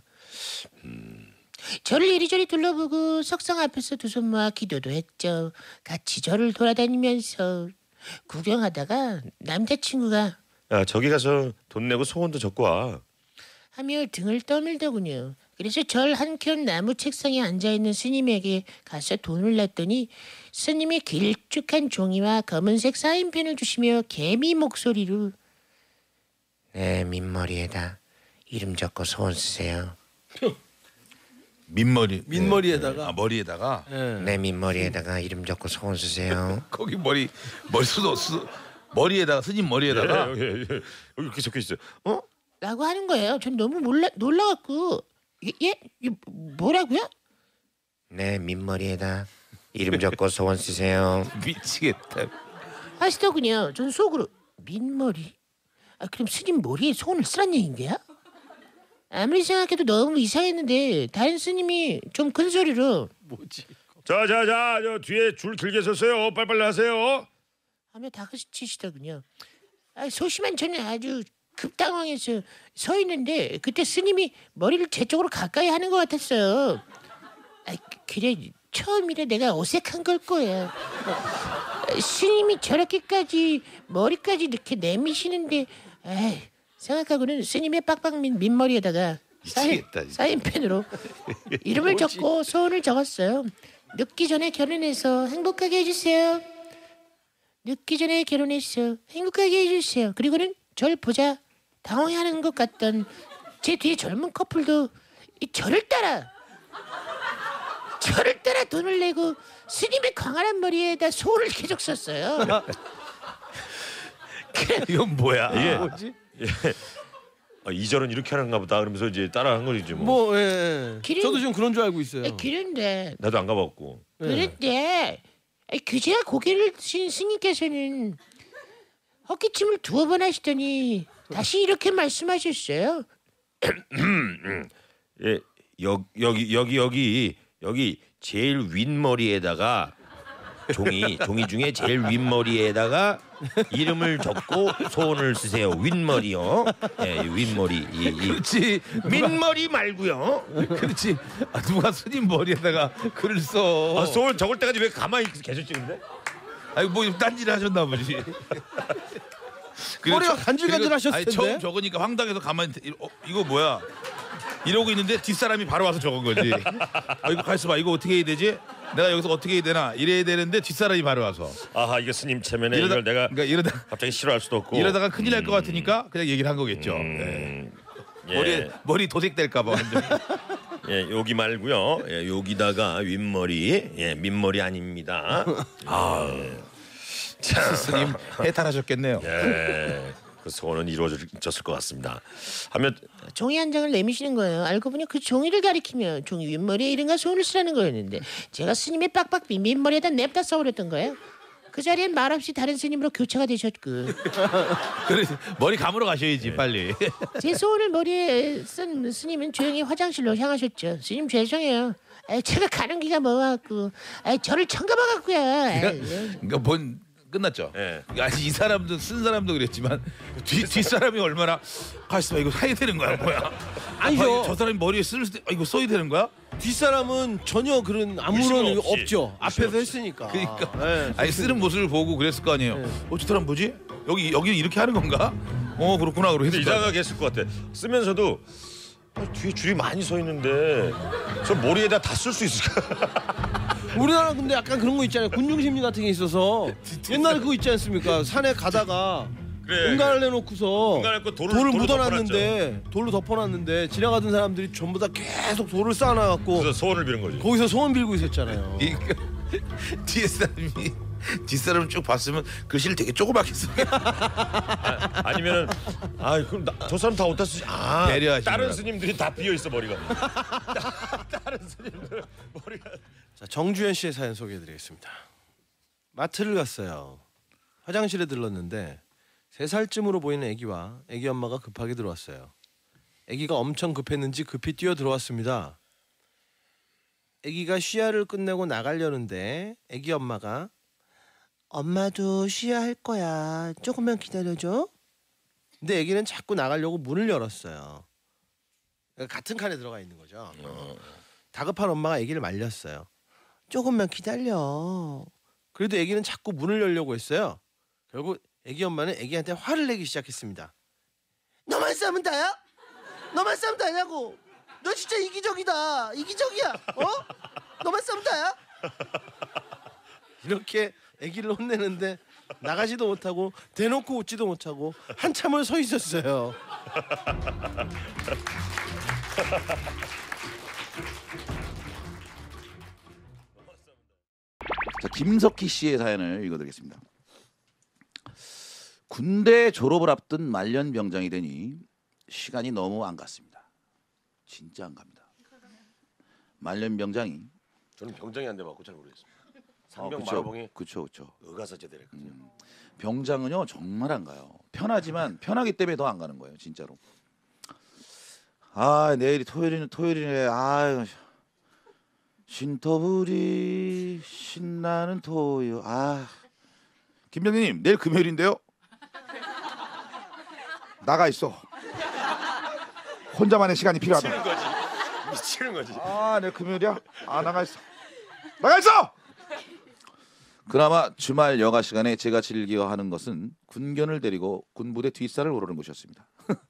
절을 이리저리 둘러보고 석상 앞에서 두 손 모아 기도도 했죠. 같이 절을 돌아다니면서 구경하다가 남자친구가 야, 저기 가서 돈 내고 소원도 적고 와. 하며 등을 떠밀더군요. 그래서 절 한켠 나무 책상에 앉아있는 스님에게 가서 돈을 냈더니 스님이 길쭉한 종이와 검은색 사인펜을 주시며 개미 목소리로 네, 민머리에다 이름 적고 소원 쓰세요. 민머리에다가. 머리에다가 내 민머리에다가 이름 적고 소원 쓰세요. 거기 머리 수도 머리에다가 스님 머리에다가 여기 이렇게 적혀 있어요. 라고 하는 거예요. 전 너무 놀라갖고 예? 뭐라고요? 네, 민머리에다 이름 적고 소원 쓰세요. 미치겠다. 하시더군요. 전 속으로 민머리? 그럼 스님 머리에 소원을 쓰란 얘기인가요? 아무리 생각해도 너무 이상했는데 다른 스님이 좀 큰 소리로 뭐지? 저 뒤에 줄 길게 섰어요. 빨리빨리 하세요. 하며 다그치시더군요. 소심한 저는 아주 급당황해서 서 있는데 그때 스님이 머리를 제 쪽으로 가까이 하는 것 같았어요. 그래 처음이라 내가 어색한 걸 거야. 스님이 저렇게까지 머리까지 이렇게 내미시는데 생각하고는 스님의 빡빡 민머리에다가 사인펜으로 이름을 적고 소원을 적었어요. 늦기 전에 결혼해서 행복하게 해주세요. 늦기 전에 결혼해서 행복하게 해주세요. 그리고는 절 보자 당황해하는 것 같던 제 뒤에 젊은 커플도 저를 따라 돈을 내고 스님의 광활한 머리에다 소원을 계속 썼어요. 이건 뭐야? 이게 뭐지? 이 절은 이렇게 하는가 보다. 그러면서 이제 따라한 거지 뭐. 예. 저도 좀 그런 줄 알고 있어요. 그런데 나도 안 가봤고. 그제야 고개를 드신 스님께서는 헛기침을 2번 하시더니 다시 이렇게 말씀하셨어요. 예, 여기 여기 제일 윗머리에다가 종이 중에 제일 윗머리에다가 이름을 적고 소원을 쓰세요. 윗머리요. 예, 윗머리. 그렇지. 밑머리 말고요. 그렇지. 누가 스님 머리에다가 글을 써. 아, 소원 적을 때까지 왜 가만히 계셨지 근데? 아니 뭐 딴짓 하셨나 보지. 머리가 간질간질하셨을 아니, 텐데. 처음 적으니까 황당해서 가만히 이거 뭐야? 이러고 있는데 뒷사람이 바로 와서 적은 거지. 이거 가만있어 봐. 이거 어떻게 해야 되지? 내가 여기서 어떻게 해야 되나? 이래야 되는데 뒷사람이 바로 와서. 아하 이거 스님 체면에 이걸 내가 이러다 갑자기 싫어할 수도 없고 이러다가 큰일 날 것 같으니까 그냥 얘기를 한 거겠죠. 네. 예. 머리 도색될까 봐. 완전. 예, 여기 말고요. 예, 여기다가 윗머리. 예, 밑머리 아닙니다. 스님 해탈하셨겠네요. 예. 그 소원은 이루어졌을 것 같습니다. 하면 종이 한 장을 내미시는 거예요. 알고 보니 그 종이를 가리키며 종이 윗머리에 이름과 소원을 쓰라는 거였는데 제가 스님의 빡빡 빈 밑머리에다 냅다 써버렸던 거예요. 그 자리엔 말없이 다른 스님으로 교체가 되셨고 그래 머리 감으러 가셔야지 빨리. 제 소원을 머리에 쓴 스님은 조용히 화장실로 향하셨죠. 스님 죄송해요. 제가 가는 기가 뭐갖고 저를 청가봐갖고요. 그러니까 뭔 끝났죠. 예. 아니 이 사람도 쓴 사람도 그랬지만 뒷 사람이 얼마나 가만있어 봐 이거 해야 되는 거야 뭐야? 아니죠. 저 사람이 머리에 쓸 때 이거 써야 되는 거야? 뒷사람은 전혀 그런 아무런 의심 의미 없이. 없죠. 의심 앞에서 없이. 했으니까. 그러니까 네, 아니 쓰는 모습을 보고 그랬을 거 아니에요. 저 사람 뭐지? 여기 이렇게 하는 건가? 그렇구나 그러고 근데 했을 거야. 이상하게 했을 것 같아. 쓰면서도 뒤에 줄이 많이 서 있는데 저 머리에다 다 쓸 수 있을까? 우리나라 근데 약간 그런 거 있잖아요. 군중심리 같은 게 있어서 옛날에 그거 있지 않습니까? 산에 가다가 그래. 응가를 내놓고서 응가를 그 돌을 묻어놨는데 돌로 덮어놨는데 지나가던 사람들이 전부 다 계속 돌을 쌓아놔갖고 그래서 소원을 비는 거지. 거기서 소원 빌고 있었잖아요. 그러니까 뒤에 사람이 뒷사람을 쭉 봤으면 글씨를 되게 조그맣게 써. 아니면은 그럼 저 사람 다 어디다 쓰지? 배려하시는 다른 거라고. 스님들이 다 비어 있어 머리가. 다른 스님들 머리가. 자, 정주현 씨의 사연 소개해드리겠습니다. 마트를 갔어요. 화장실에 들렀는데 3살쯤으로 보이는 아기와 아기 엄마가 급하게 들어왔어요. 아기가 엄청 급했는지 급히 뛰어 들어왔습니다. 아기가 쉬야를 끝내고 나가려는데 아기 엄마가 엄마도 쉬야할 거야. 조금만 기다려줘. 근데 아기는 자꾸 나가려고 문을 열었어요. 그러니까 같은 칸에 들어가 있는 거죠. 다급한 엄마가 아기를 말렸어요. 조금만 기다려. 그래도 아기는 자꾸 문을 열려고 했어요. 결국 아기 엄마는 아기한테 화를 내기 시작했습니다. 너만 싸면 다야? 너만 싸면 다냐고. 너 진짜 이기적이다. 이기적이야. 너만 싸면 다야? 이렇게 아기를 혼내는데 나가지도 못하고 대놓고 웃지도 못하고 한참을 서 있었어요. 자, 김석희 씨의 사연을 읽어드리겠습니다. 군대 졸업을 앞둔 말년병장이 되니 시간이 너무 안 갔습니다. 진짜 안 갑니다. 말년병장이 저는 병장이 한 대 맞고 잘 모르겠습니다. 상병 마라봉이 그쵸. 의가사제대랬거든요. 병장은요 정말 안 가요. 편하지만 편하기 때문에 더 안 가는 거예요, 진짜로. 내일이 토요일이네. 신토부리 신나는 토요. 김병님 내일 금요일인데요. 나가 있어. 혼자만의 시간이 필요하다. 미치는 거지. 내일 금요일이야? 나가 있어. 나가 있어. 그나마 주말 여가 시간에 제가 즐겨 하는 것은 군견을 데리고 군부대 뒷산을 오르는 것이었습니다.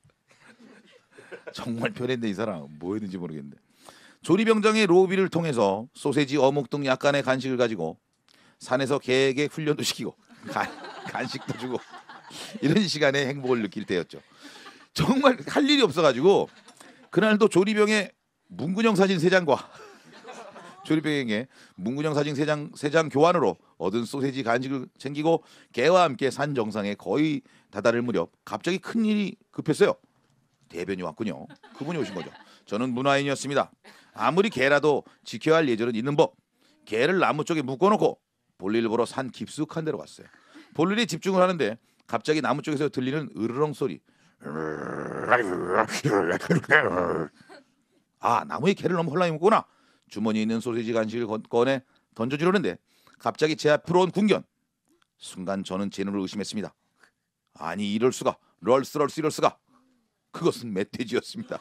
정말 변했네 이 사람. 뭐 했는지 모르겠는데. 조리병장의 로비를 통해서 소세지, 어묵 등 약간의 간식을 가지고 산에서 개에게 훈련도 시키고 간식도 주고 이런 시간에 행복을 느낄 때였죠. 정말 할 일이 없어가지고 그날도 조리병의 문근영 사진 3장과 조리병에게 문근영 사진 3장 교환으로 얻은 소세지 간식을 챙기고 개와 함께 산 정상에 거의 다다를 무렵 갑자기 큰일이 급했어요. 대변이 왔군요. 그분이 오신 거죠. 저는 문화인이었습니다. 아무리 개라도 지켜야 할 예절은 있는 법. 개를 나무 쪽에 묶어놓고 볼일을 보러 산 깊숙한 데로 갔어요. 볼일에 집중을 하는데 갑자기 나무 쪽에서 들리는 으르렁 소리. 나무에 개를 너무 혼란히 묶구나. 주머니에 있는 소세지 간식을 꺼내 던져주려는데 갑자기 제 앞으로 온 군견. 순간 저는 제 눈을 의심했습니다. 아니 이럴 수가. 럴스 이럴 수가. 그것은 멧돼지였습니다.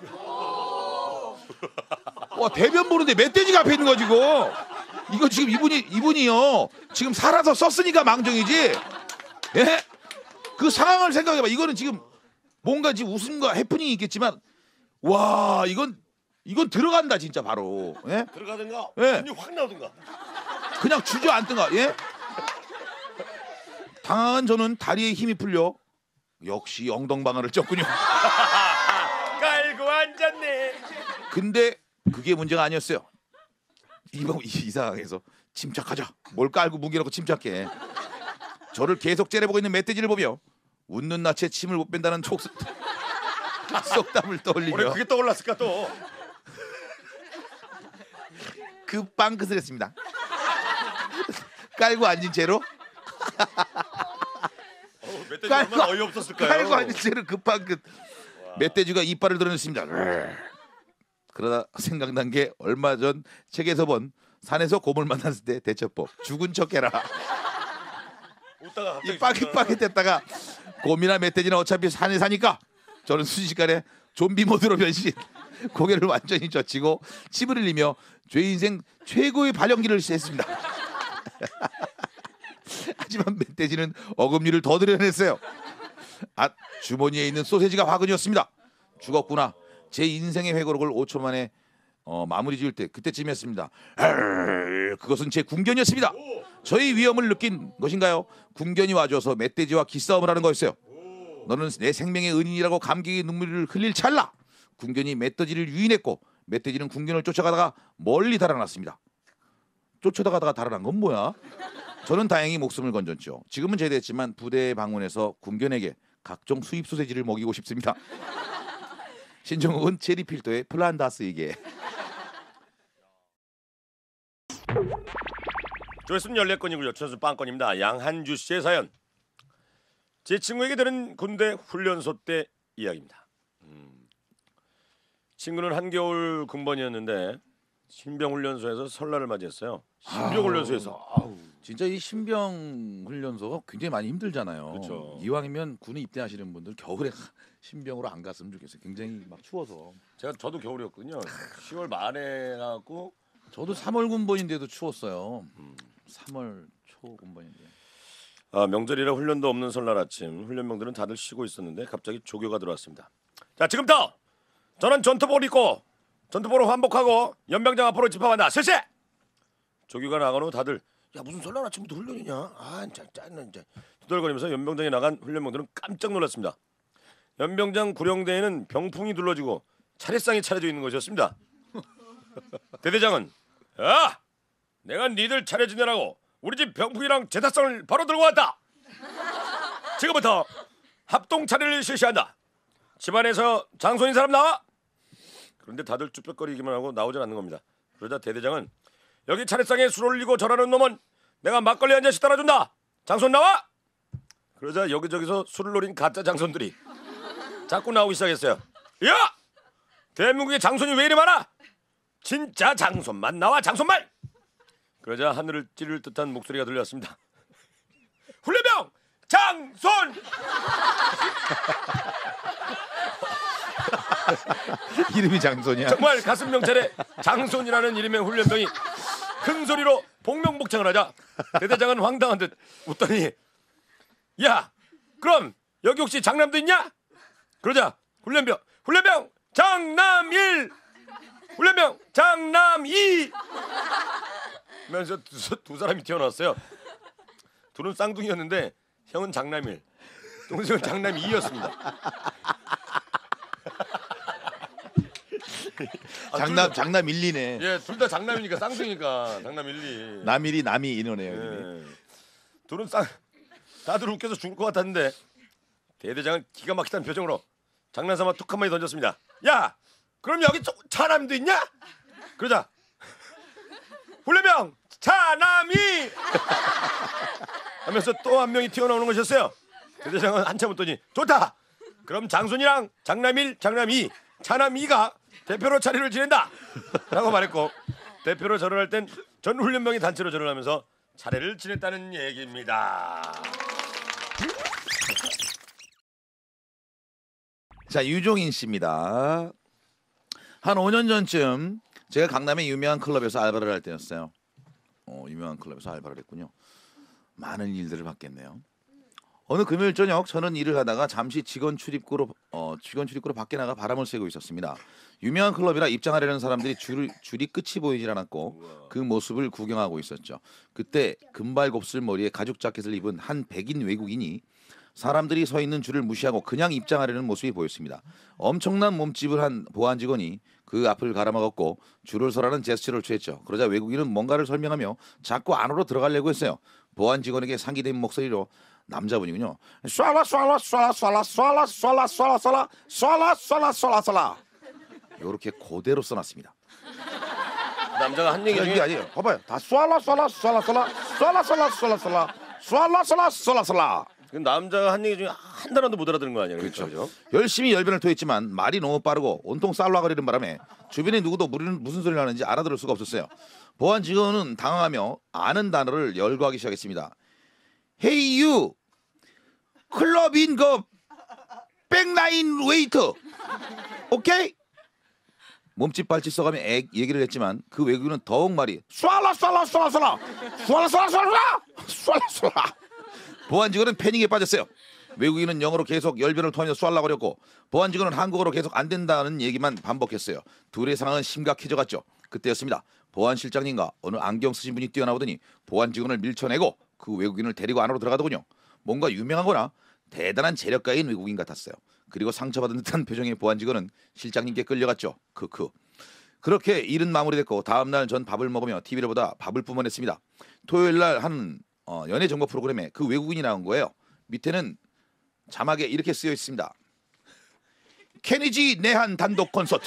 와 대변 보는데 멧돼지가 앞에 있는 거지 이거 지금 이분이요 지금 살아서 썼으니까 망정이지. 예? 그 상황을 생각해봐. 이거는 지금 뭔가 지금 웃음과 해프닝이 있겠지만 와 이건 들어간다 진짜 바로. 예? 들어가든가 예. 눈이 확 나오든가. 그냥 주저앉든가. 예? 당황한 저는 다리에 힘이 풀려 역시 엉덩방아를 쪘군요. 깔고 앉았네. 근데 그게 문제가 아니었어요. 이 상황에서 침착하자. 뭘 깔고 무게놓고 침착해. 저를 계속 째려보고 있는 멧돼지를 보며 웃는 낯에 침을 못 뺀다는 속담을 왜 떠올리며 그게 떠올랐을까 또? 급방긋을 했습니다. 깔고 앉은 채로 멧돼지 얼마나 어이없었을까요? 깔고 앉은 채로 급방긋. 멧돼지가 이빨을 드러냈습니다. 그러다 생각난 게 얼마 전 책에서 본 산에서 곰을 만났을 때 대처법. 죽은 척해라. 웃다가 이 빠깃빠깃했다가 곰이나 멧돼지는 어차피 산에 사니까 저는 순식간에 좀비 모드로 변신. 고개를 완전히 젖히고 침을 흘리며 제 인생 최고의 발연기를 했습니다. 하지만 멧돼지는 어금니를 더 드러냈어요. 주머니에 있는 소세지가 화근이었습니다. 죽었구나. 제 인생의 회고록을 5초 만에 마무리 지을 때 그때쯤이었습니다. 그것은 제 궁견이었습니다. 저희 위험을 느낀 것인가요? 궁견이 와줘서 멧돼지와 기싸움을 하는 거였어요. 너는 내 생명의 은인이라고 감격의 눈물을 흘릴 찰나 궁견이 멧돼지를 유인했고 멧돼지는 궁견을 쫓아가다가 멀리 달아났습니다. 쫓아가다가 달아난 건 뭐야? 저는 다행히 목숨을 건졌죠. 지금은 제대했지만 부대에 방문해서 궁견에게 각종 수입 소세지를 먹이고 싶습니다. 신종욱은 체리필터의 플란다스에게. 조회수는 14건이고요. 추천수 빵건입니다. 양한주 씨의 사연. 제 친구에게 들은 군대 훈련소 때 이야기입니다. 친구는 한겨울 군번이었는데 신병훈련소에서 설날을 맞이했어요. 신병훈련소에서. 진짜 이 신병 훈련소가 굉장히 많이 힘들잖아요. 그쵸. 이왕이면 군에 입대하시는 분들 겨울에 신병으로 안 갔으면 좋겠어요. 굉장히 막 추워서. 저도 겨울이었거든요. 10월 말에 가고 저도 3월 군번인데도 추웠어요. 3월 초 군번인데. 명절이라 훈련도 없는 설날 아침 훈련병들은 다들 쉬고 있었는데 갑자기 조교가 들어왔습니다. 자, 지금부터 저는 전투복을 입고 전투복으로 환복하고 연병장 앞으로 집합한다. 실시! 조교가 나간 후 다들 야 무슨 설날 아침부터 훈련이냐? 아 짜증나 이제. 두덜거리면서 연병장에 나간 훈련병들은 깜짝 놀랐습니다. 연병장 구령대에는 병풍이 둘러지고 차례상이 차려져 있는 것이었습니다. 대대장은 야 내가 니들 차례 지내라고 우리 집 병풍이랑 제사상을 바로 들고 왔다. 지금부터 합동 차례를 실시한다. 집안에서 장손인 사람 나와. 그런데 다들 쭈뼛거리기만 하고 나오질 않는 겁니다. 그러자 대대장은 여기 차례상에 술 올리고 절하는 놈은 내가 막걸리 한 잔씩 따라준다. 장손 나와. 그러자 여기저기서 술을 노린 가짜 장손들이 자꾸 나오기 시작했어요. 야! 대한민국에 장손이 왜 이리 많아? 진짜 장손만 나와 장손만. 그러자 하늘을 찌를 듯한 목소리가 들렸습니다. 훈련병 장손. 이름이 장손이야. 정말 가슴 명찰에 장손이라는 이름의 훈련병이 큰 소리로 복명복창을 하자 대대장은 황당한 듯 웃더니 야 그럼 여기 혹시 장남도 있냐? 그러자 훈련병 장남1 훈련병 장남2 하면서 두 사람이 튀어나왔어요. 둘은 쌍둥이였는데 형은 장남1 동생은 장남2였습니다. 장남 1, 2네. 예, 둘 다 장남이니까 쌍둥이니까 장남 1, 2. 남 1이 남이 이러네요. 예. 둘은 다들 웃겨서 죽을 것 같았는데 대대장은 기가 막히다는 표정으로 장난삼아 툭 한마디 던졌습니다. 야, 그럼 여기 차남도 있냐? 그러자 훈련병 차남이 하면서 또 한 명이 튀어나오는 것이었어요. 대대장은 한참 웃더니 좋다. 그럼 장손이랑 장남1, 장남2, 차남2가 대표로 차례를 지낸다 라고 말했고 대표로 절을 할 땐 전 훈련병이 단체로 절을 하면서 차례를 지냈다는 얘기입니다. 자, 유종인 씨입니다. 한 5년 전쯤 제가 강남의 유명한 클럽에서 알바를 할 때였어요. 유명한 클럽에서 알바를 했군요. 많은 일들을 받겠네요. 어느 금요일 저녁 저는 일을 하다가 잠시 직원 출입구로 밖에 나가 바람을 쐬고 있었습니다. 유명한 클럽이라 입장하려는 사람들이 줄이 끝이 보이질 않았고 그 모습을 구경하고 있었죠. 그때 금발곱슬 머리에 가죽 자켓을 입은 한 백인 외국인이 사람들이 서 있는 줄을 무시하고 그냥 입장하려는 모습이 보였습니다. 엄청난 몸집을 한 보안 직원이 그 앞을 가로막았고 줄을 서라는 제스처를 취했죠. 그러자 외국인은 뭔가를 설명하며 자꾸 안으로 들어가려고 했어요. 보안 직원에게 상기된 목소리로 남자분이군요. 쏴라 쏴라 쏴라 쏴라 쏴라 쏴라 쏴라 쏴라 쏴라 쏴라 쏴라 쏴라 이렇게 그대로 써놨습니다. 남자가 한 얘기 이게 중에 아니에요. 봐봐요. 다 쏴라 쏴라 쏴라 쏴라 쏴라 쏴라 쏴라 쏴라 쏴라 쏴라 쏴라 쏴라 그 남자가 한 얘기 중에 한 단어도 못 알아듣는 거 아니에요? 그렇죠. 열심히 열변을 토했지만 말이 너무 빠르고 온통 쌀라거리는 바람에 주변에 누구도 무슨 소리를 하는지 알아들을 수가 없었어요. 보안 직원은 당황하며 아는 단어를 열거하기 시작했습니다. Hey you, 클럽인 거 백라인 웨이터, 오케이? 몸짓 발짓 써가며 얘기를 했지만 그 외국인은 더욱 말이 쏴라 쏴라 쏴라 쏴라 쏴라 쏴라 쏴라 쏴라 쏴라 보안 직원은 패닉에 빠졌어요. 외국인은 영어로 계속 열변을 토하며 쏘려거렸고 보안 직원은 한국어로 계속 안 된다는 얘기만 반복했어요. 둘의 상황은 심각해져갔죠. 그때였습니다. 보안 실장님과 어느 안경 쓰신 분이 뛰어나오더니 보안 직원을 밀쳐내고 그 외국인을 데리고 안으로 들어가더군요. 뭔가 유명하거나 대단한 재력가인 외국인 같았어요. 그리고 상처받은 듯한 표정의 보안 직원은 실장님께 끌려갔죠. 크크. 그렇게 일은 마무리됐고 다음날 전 밥을 먹으며 TV를 보다 밥을 뿜어냈습니다. 토요일날 한 연예 정보 프로그램에 그 외국인이 나온 거예요. 밑에는 자막에 이렇게 쓰여 있습니다. 케니지 내한 단독 콘서트.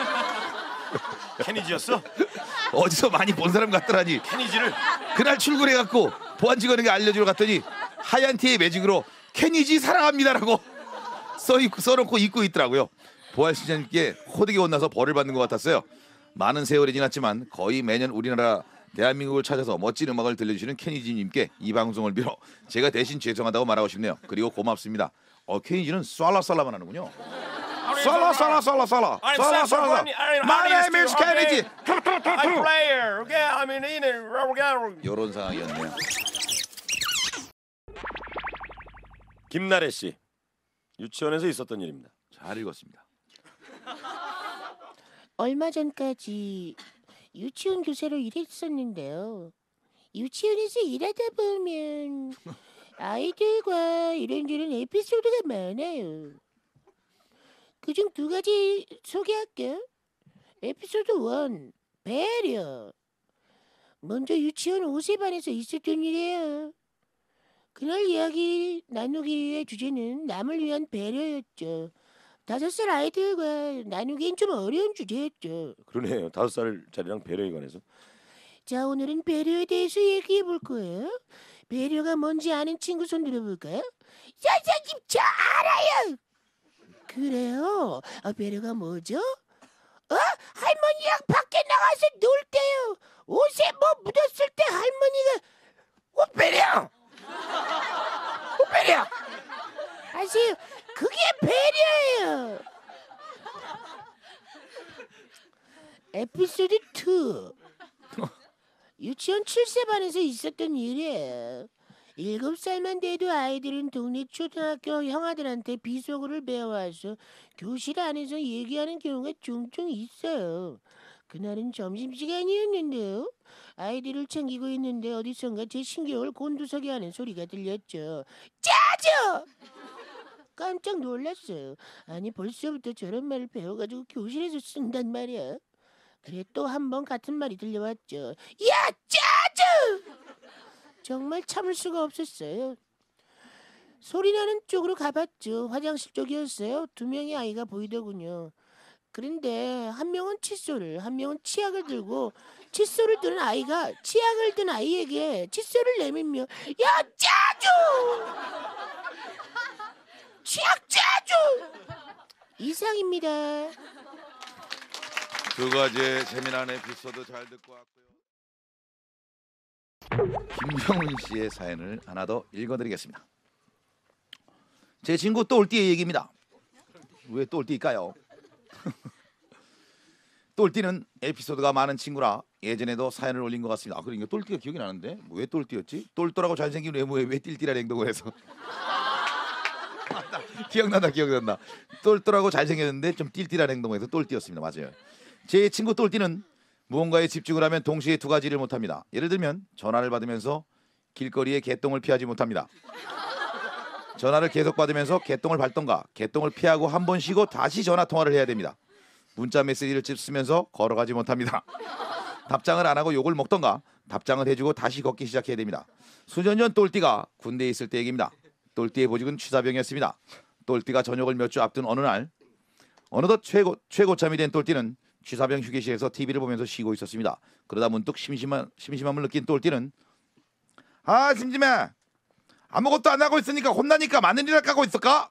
케니지였어? 어디서 많이 본 사람 같더라니. 케니지를 그날 출근해갖고 보안 직원에게 알려주러 갔더니 하얀 티에 매직으로 케니지 사랑합니다라고 써놓고 입고 있더라고요. 보안 시장님께 호되게 혼나서 벌을 받는 것 같았어요. 많은 세월이 지났지만 거의 매년 우리나라 대한민국을 찾아서 멋진 음악을 들려주시는 케니지님께 이 방송을 빌어 제가 대신 죄송하다고 말하고 싶네요. 그리고 고맙습니다. 케니지는 쏴라쏴라만 하는군요. 쏴라 My name is 케니지. I'm player. Okay, I mean in it. 이런 상황이었네요. 김나래 씨 유치원에서 있었던 일입니다. 잘 읽었습니다. 얼마 전까지 유치원 교사로 일했었는데요. 유치원에서 일하다 보면 아이들과 이런저런 에피소드가 많아요. 그중 2가지 소개할게요. 에피소드 1, 배려. 먼저 유치원 5세반에서 있었던 일이에요. 그날 이야기 나누기의 주제는 남을 위한 배려였죠. 5살 아이들과 나누기엔 좀 어려운 주제였죠. 그러네요. 5살짜리랑 배려에 관해서. 자, 오늘은 배려에 대해서 얘기해 볼 거예요. 배려가 뭔지 아는 친구 손 들어볼까요? 선생님, 저 알아요. 그래요? 배려가 뭐죠? 할머니랑 밖에 나가서 놀 때요. 옷에 뭐 묻었을 때 할머니가 배려! 배려! 아세요? 그게 배려예요. 에피소드 2. 유치원 7세반에서 있었던 일이에요. 7살만 돼도 아이들은 동네 초등학교 형아들한테 비속어를 배워와서 교실 안에서 얘기하는 경우가 종종 있어요. 그날은 점심시간이었는데요. 아이들을 챙기고 있는데 어디선가 제 신경을 곤두서게 하는 소리가 들렸죠. 짜증! 깜짝 놀랐어요. 아니 벌써부터 저런 말을 배워가지고 교실에서 쓴단 말이야. 그래 또 한 번 같은 말이 들려왔죠. 야 짜증! 정말 참을 수가 없었어요. 소리나는 쪽으로 가봤죠. 화장실 쪽이었어요. 2명의 아이가 보이더군요. 그런데 한 명은 칫솔을, 한 명은 치약을 들고 칫솔을 든 아이가 치약을 든 아이에게 칫솔을 내밀며 야 짜증! 치약 짜증! 이상입니다. 두 가지의 재미난 에피소드 잘 듣고 왔고요. 김형훈 씨의 사연을 하나 더 읽어드리겠습니다. 제 친구 똘띠의 얘기입니다. 왜 똘띠일까요? 똘띠는 에피소드가 많은 친구라 예전에도 사연을 올린 것 같습니다. 그러니까 똘띠가 기억이 나는데 왜 똘띠였지? 똘똘하고 잘생긴 외모에 왜 띨띨한 행동을 해서 기억난다. 똘똘하고 잘생겼는데 좀 띨띨한 행동을 해서 똘띠였습니다. 맞아요. 제 친구 똘띠는 무언가에 집중을 하면 동시에 두 가지를 못합니다. 예를 들면 전화를 받으면서 길거리에 개똥을 피하지 못합니다. 전화를 계속 받으면서 개똥을 밟던가 개똥을 피하고 한 번 쉬고 다시 전화 통화를 해야 됩니다. 문자 메시지를 쓰면서 걸어가지 못합니다. 답장을 안 하고 욕을 먹던가 답장을 해주고 다시 걷기 시작해야 됩니다. 수년 전 똘띠가 군대에 있을 때 얘기입니다. 똘띠의 보직은 취사병이었습니다. 똘띠가 전역을 몇 주 앞둔 어느 날 어느덧 최고참이 된 똘띠는 취사병 휴게실에서 TV를 보면서 쉬고 있었습니다. 그러다 문득 심심함을 느낀 똘띠는 아 심심해 아무것도 안 하고 있으니까 혼나니까 마늘이나 까고 있을까?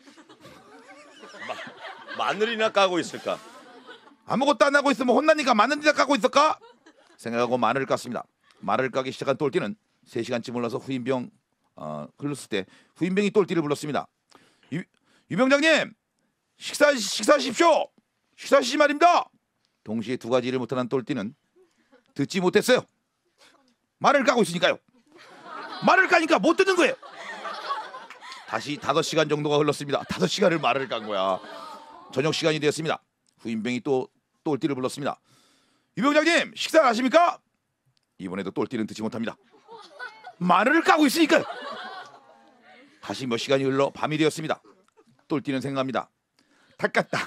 마늘이나 까고 있을까? 아무것도 안 하고 있으면 혼나니까 마늘이나 까고 있을까? 생각하고 마늘을 깠습니다. 마늘을 까기 시작한 똘띠는 3시간쯤 흘러서 후임병 흘렀을 때 후임병이 똘띠를 불렀습니다. 유병장님 식사하십시오. 식사하시지 말입니다. 동시에 두 가지를 못하는 똘띠는 듣지 못했어요. 말을 까고 있으니까요. 말을 까니까 못 듣는 거예요. 다시 5시간 정도가 흘렀습니다. 5시간을 말을 깐 거야. 저녁 시간이 되었습니다. 후임병이 또 똘띠를 불렀습니다. 유병장님 식사 하십니까? 이번에도 똘띠는 듣지 못합니다. 말을 까고 있으니까요. 다시 몇 시간이 흘러 밤이 되었습니다. 똘띠는 생각합니다. 닦았다.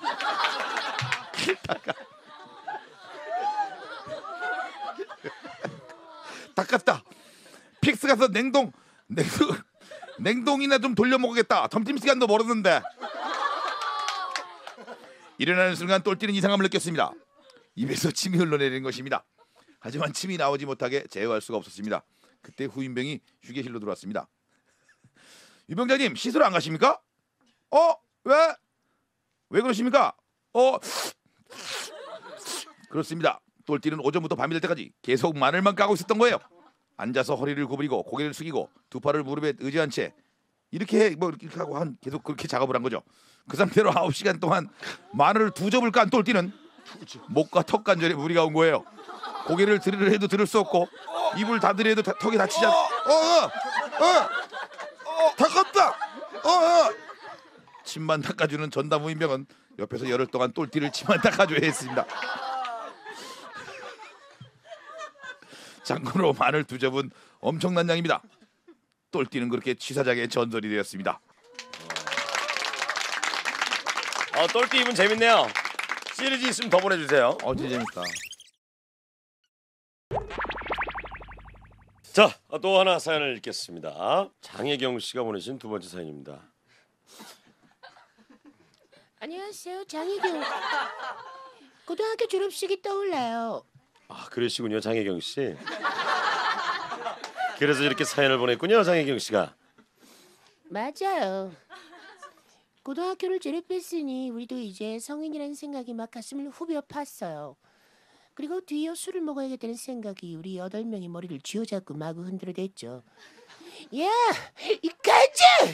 닦았다. 픽스 가서 냉동이나 좀 돌려 먹겠다. 점심시간도 멀었는데. 일어나는 순간 똘띠는 이상함을 느꼈습니다. 입에서 침이 흘러내리는 것입니다. 하지만 침이 나오지 못하게 제어할 수가 없었습니다. 그때 후임병이 휴게실로 들어왔습니다. 유병장님 시술 안 가십니까? 왜? 왜 그러십니까? 그렇습니다. 똘띠는 오전부터 밤이 될 때까지 계속 마늘만 까고 있었던 거예요. 앉아서 허리를 구부리고 고개를 숙이고 두 팔을 무릎에 의지한 채 이렇게 하고 계속 그렇게 작업을 한 거죠. 그 상태로 9시간 동안 마늘을 2접을 깐 똘띠는 목과 턱 관절에 무리가 온 거예요. 고개를 들으려 해도 들을 수 없고 입을 닫으려 해도 턱이 닫히지 않. 닦았다. 침만 닦아주는 전담 후임병은 옆에서 열흘 동안 똘띠를 침만 닦아줘야 했습니다. 참고로 마늘 2접은 엄청난 양입니다. 똘띠는 그렇게 취사장의 전설이 되었습니다. 똘띠 이분 재밌네요. 시리즈 있으면 더 보내주세요. 진짜 재밌다. 자, 또 하나 사연을 읽겠습니다. 장혜경 씨가 보내신 두 번째 사연입니다. 안녕하세요, 장희경. 고등학교 졸업식이 떠올라요. 그러시군요, 장혜경 씨. 그래서 이렇게 사연을 보냈군요, 장혜경 씨가. 맞아요. 고등학교를 졸업했으니 우리도 이제 성인이라는 생각이 막 가슴을 후벼 팠어요. 그리고 뒤이어 술을 먹어야겠다는 생각이 우리 8명이 머리를 쥐어잡고 마구 흔들어댔죠. 야, 이 가자!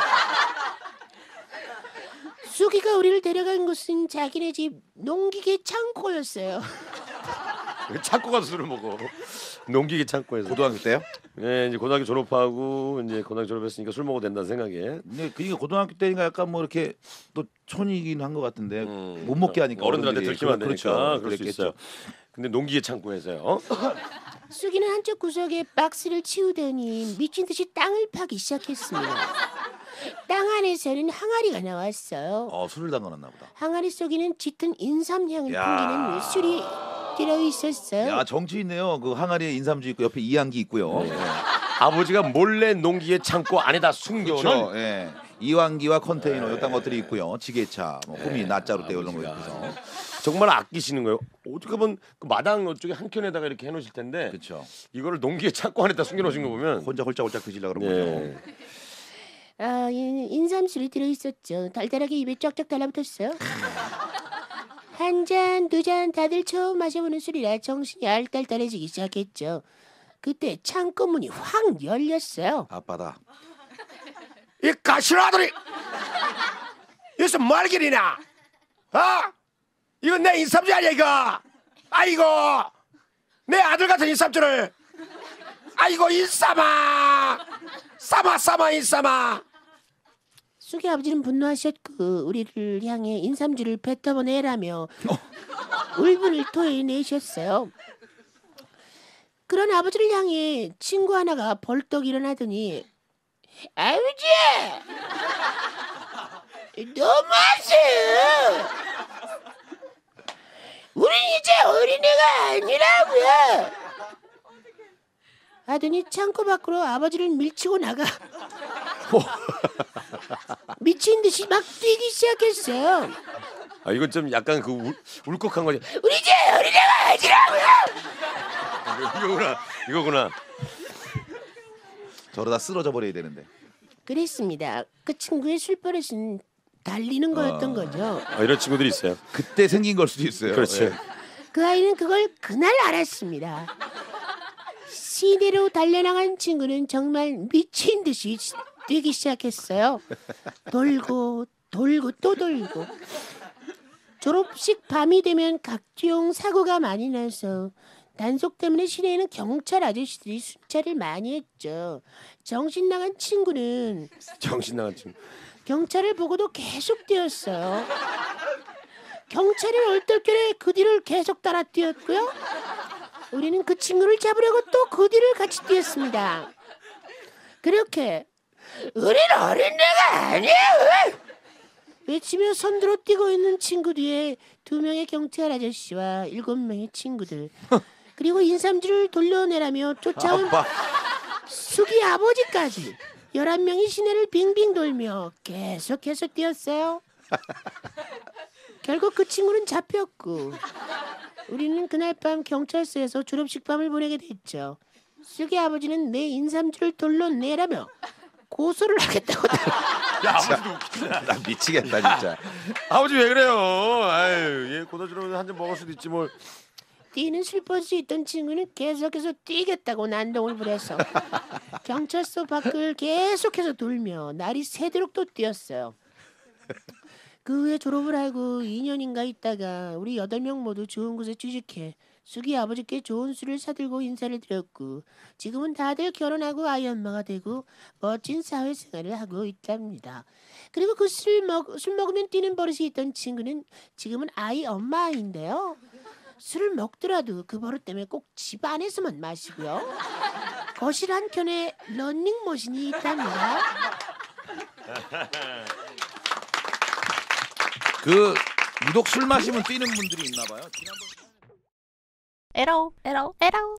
수기가 우리를 데려간 곳은 자기네 집 농기계 창고였어요. 창고 가서 술을 먹어. 농기계 창고에서. 고등학교 때요? 네, 이제 고등학교 졸업하고 이제 고등학교 졸업했으니까 술 먹어도 된다는 생각에. 근데 그게 고등학교 때니까 약간 이렇게 또 촌이긴 한 것 같은데 못 먹게 하니까 어른들한테 들키면 안 되니까 그렇죠. 그럴 수 있어요. 근데 농기계 창고에서요. 수기는 한쪽 구석에 박스를 치우더니 미친 듯이 땅을 파기 시작했습니다. 땅 안에서는 항아리가 나왔어요. 술을 담가놨나 보다. 항아리 속에는 짙은 인삼향을 야. 풍기는 술이 들어있었어요. 야 정치 있네요. 그 항아리에 인삼주 있고 옆에 이항기 있고요. 아버지가 몰래 농기계 창고 안에다 숨겨놓은. 그렇죠. 예. 이왕기와 컨테이너 이딴 것들이 있고요. 지게차, 호미, 낫자루 때 이런 거 있어서. 정말 아끼시는 거예요. 어떻게 보면 그 마당 쪽에 한 켠에다가 이렇게 해놓으실 텐데 그렇죠. 이거를 농기계 창고 안에다 숨겨놓으신 거 보면 혼자 홀짝홀짝 드시려 그런 네. 거죠. 인삼술이 들어있었죠. 달달하게 입에 쫙쫙 달라붙었어요. 한 잔, 두 잔 다들 처음 마셔보는 술이라 정신이 알딸딸해지기 시작했죠. 그때 창고문이 확 열렸어요. 아빠다. 이 가시라들이 여기서 말길이나? 아? 이건 내 인삼주 아니야 이거? 아이고 내 아들 같은 인삼주를 아이고 인삼아 싸마 인삼아. 쑥이 아버지는 분노하셨고 우리를 향해 인삼주를 뱉어보내라며 울분을 토해내셨어요. 그런 아버지를 향해 친구 하나가 벌떡 일어나더니 아버지! 너무하세요! 우린 이제 어린애가 아니라고요! 하더니 창고 밖으로 아버지를 밀치고 나가 미친 듯이 막 뛰기 시작했어요. 아 이건 좀 약간 그 울컥한 거지. 우리 이제 어린애가 아니라고요! 이거구나. 저러다 쓰러져 버려야 되는데. 그랬습니다. 그 친구의 술버릇은 달리는 거였던 거죠. 아, 이런 친구들이 있어요. 그때 생긴 걸 수도 있어요. 그렇지. 예. 그 아이는 그걸 그날 알았습니다. 시내로 달려나간 친구는 정말 미친 듯이 뛰기 시작했어요. 돌고 돌고 또 돌고. 졸업식 밤이 되면 각종 사고가 많이 나서 단속 때문에 시내에는 경찰 아저씨들이 순찰을 많이 했죠. 정신 나간 친구는 정신 나간 친구. 경찰을 보고도 계속 뛰었어요. 경찰이 얼떨결에 그 뒤를 계속 따라 뛰었고요. 우리는 그 친구를 잡으려고 또 그 뒤를 같이 뛰었습니다. 그렇게 우린 어린애가 아니야! 외치며 선두로 뛰고 있는 친구 뒤에 2명의 경찰 아저씨와 7명의 친구들 그리고 인삼주를 돌려내라며 쫓아온 아빠. 숙이 아버지까지 11명이 시내를 빙빙 돌며 계속해서 뛰었어요. 결국 그 친구는 잡혔고 우리는 그날 밤 경찰서에서 졸업식 밤을 보내게 됐죠. 숙이 아버지는 내 인삼주를 돌려내라며 고소를 하겠다고 나 미치겠다 진짜. 아버지 왜 그래요? 아유 얘 고다주로 한 잔 먹을 수도 있지 뭘. 뛰는 슬퍼지 있던 친구는 계속해서 뛰겠다고 난동을 부려서 경찰서 밖을 계속해서 돌며 날이 새도록 또 뛰었어요. 그 후에 졸업을 하고 2년인가 있다가 우리 8명 모두 좋은 곳에 취직해 숙이 아버지께 좋은 술을 사들고 인사를 드렸고 지금은 다들 결혼하고 아이 엄마가 되고 멋진 사회생활을 하고 있답니다. 그리고 그 술 먹으면 뛰는 버릇이 있던 친구는 지금은 아이 엄마인데요. 술을 먹더라도 그 버릇 때문에 꼭 집 안에서만 마시고요. 거실 한켠에 런닝머신이 있답니다. 그 유독 술 마시면 뛰는 분들이 있나 봐요. 에라오.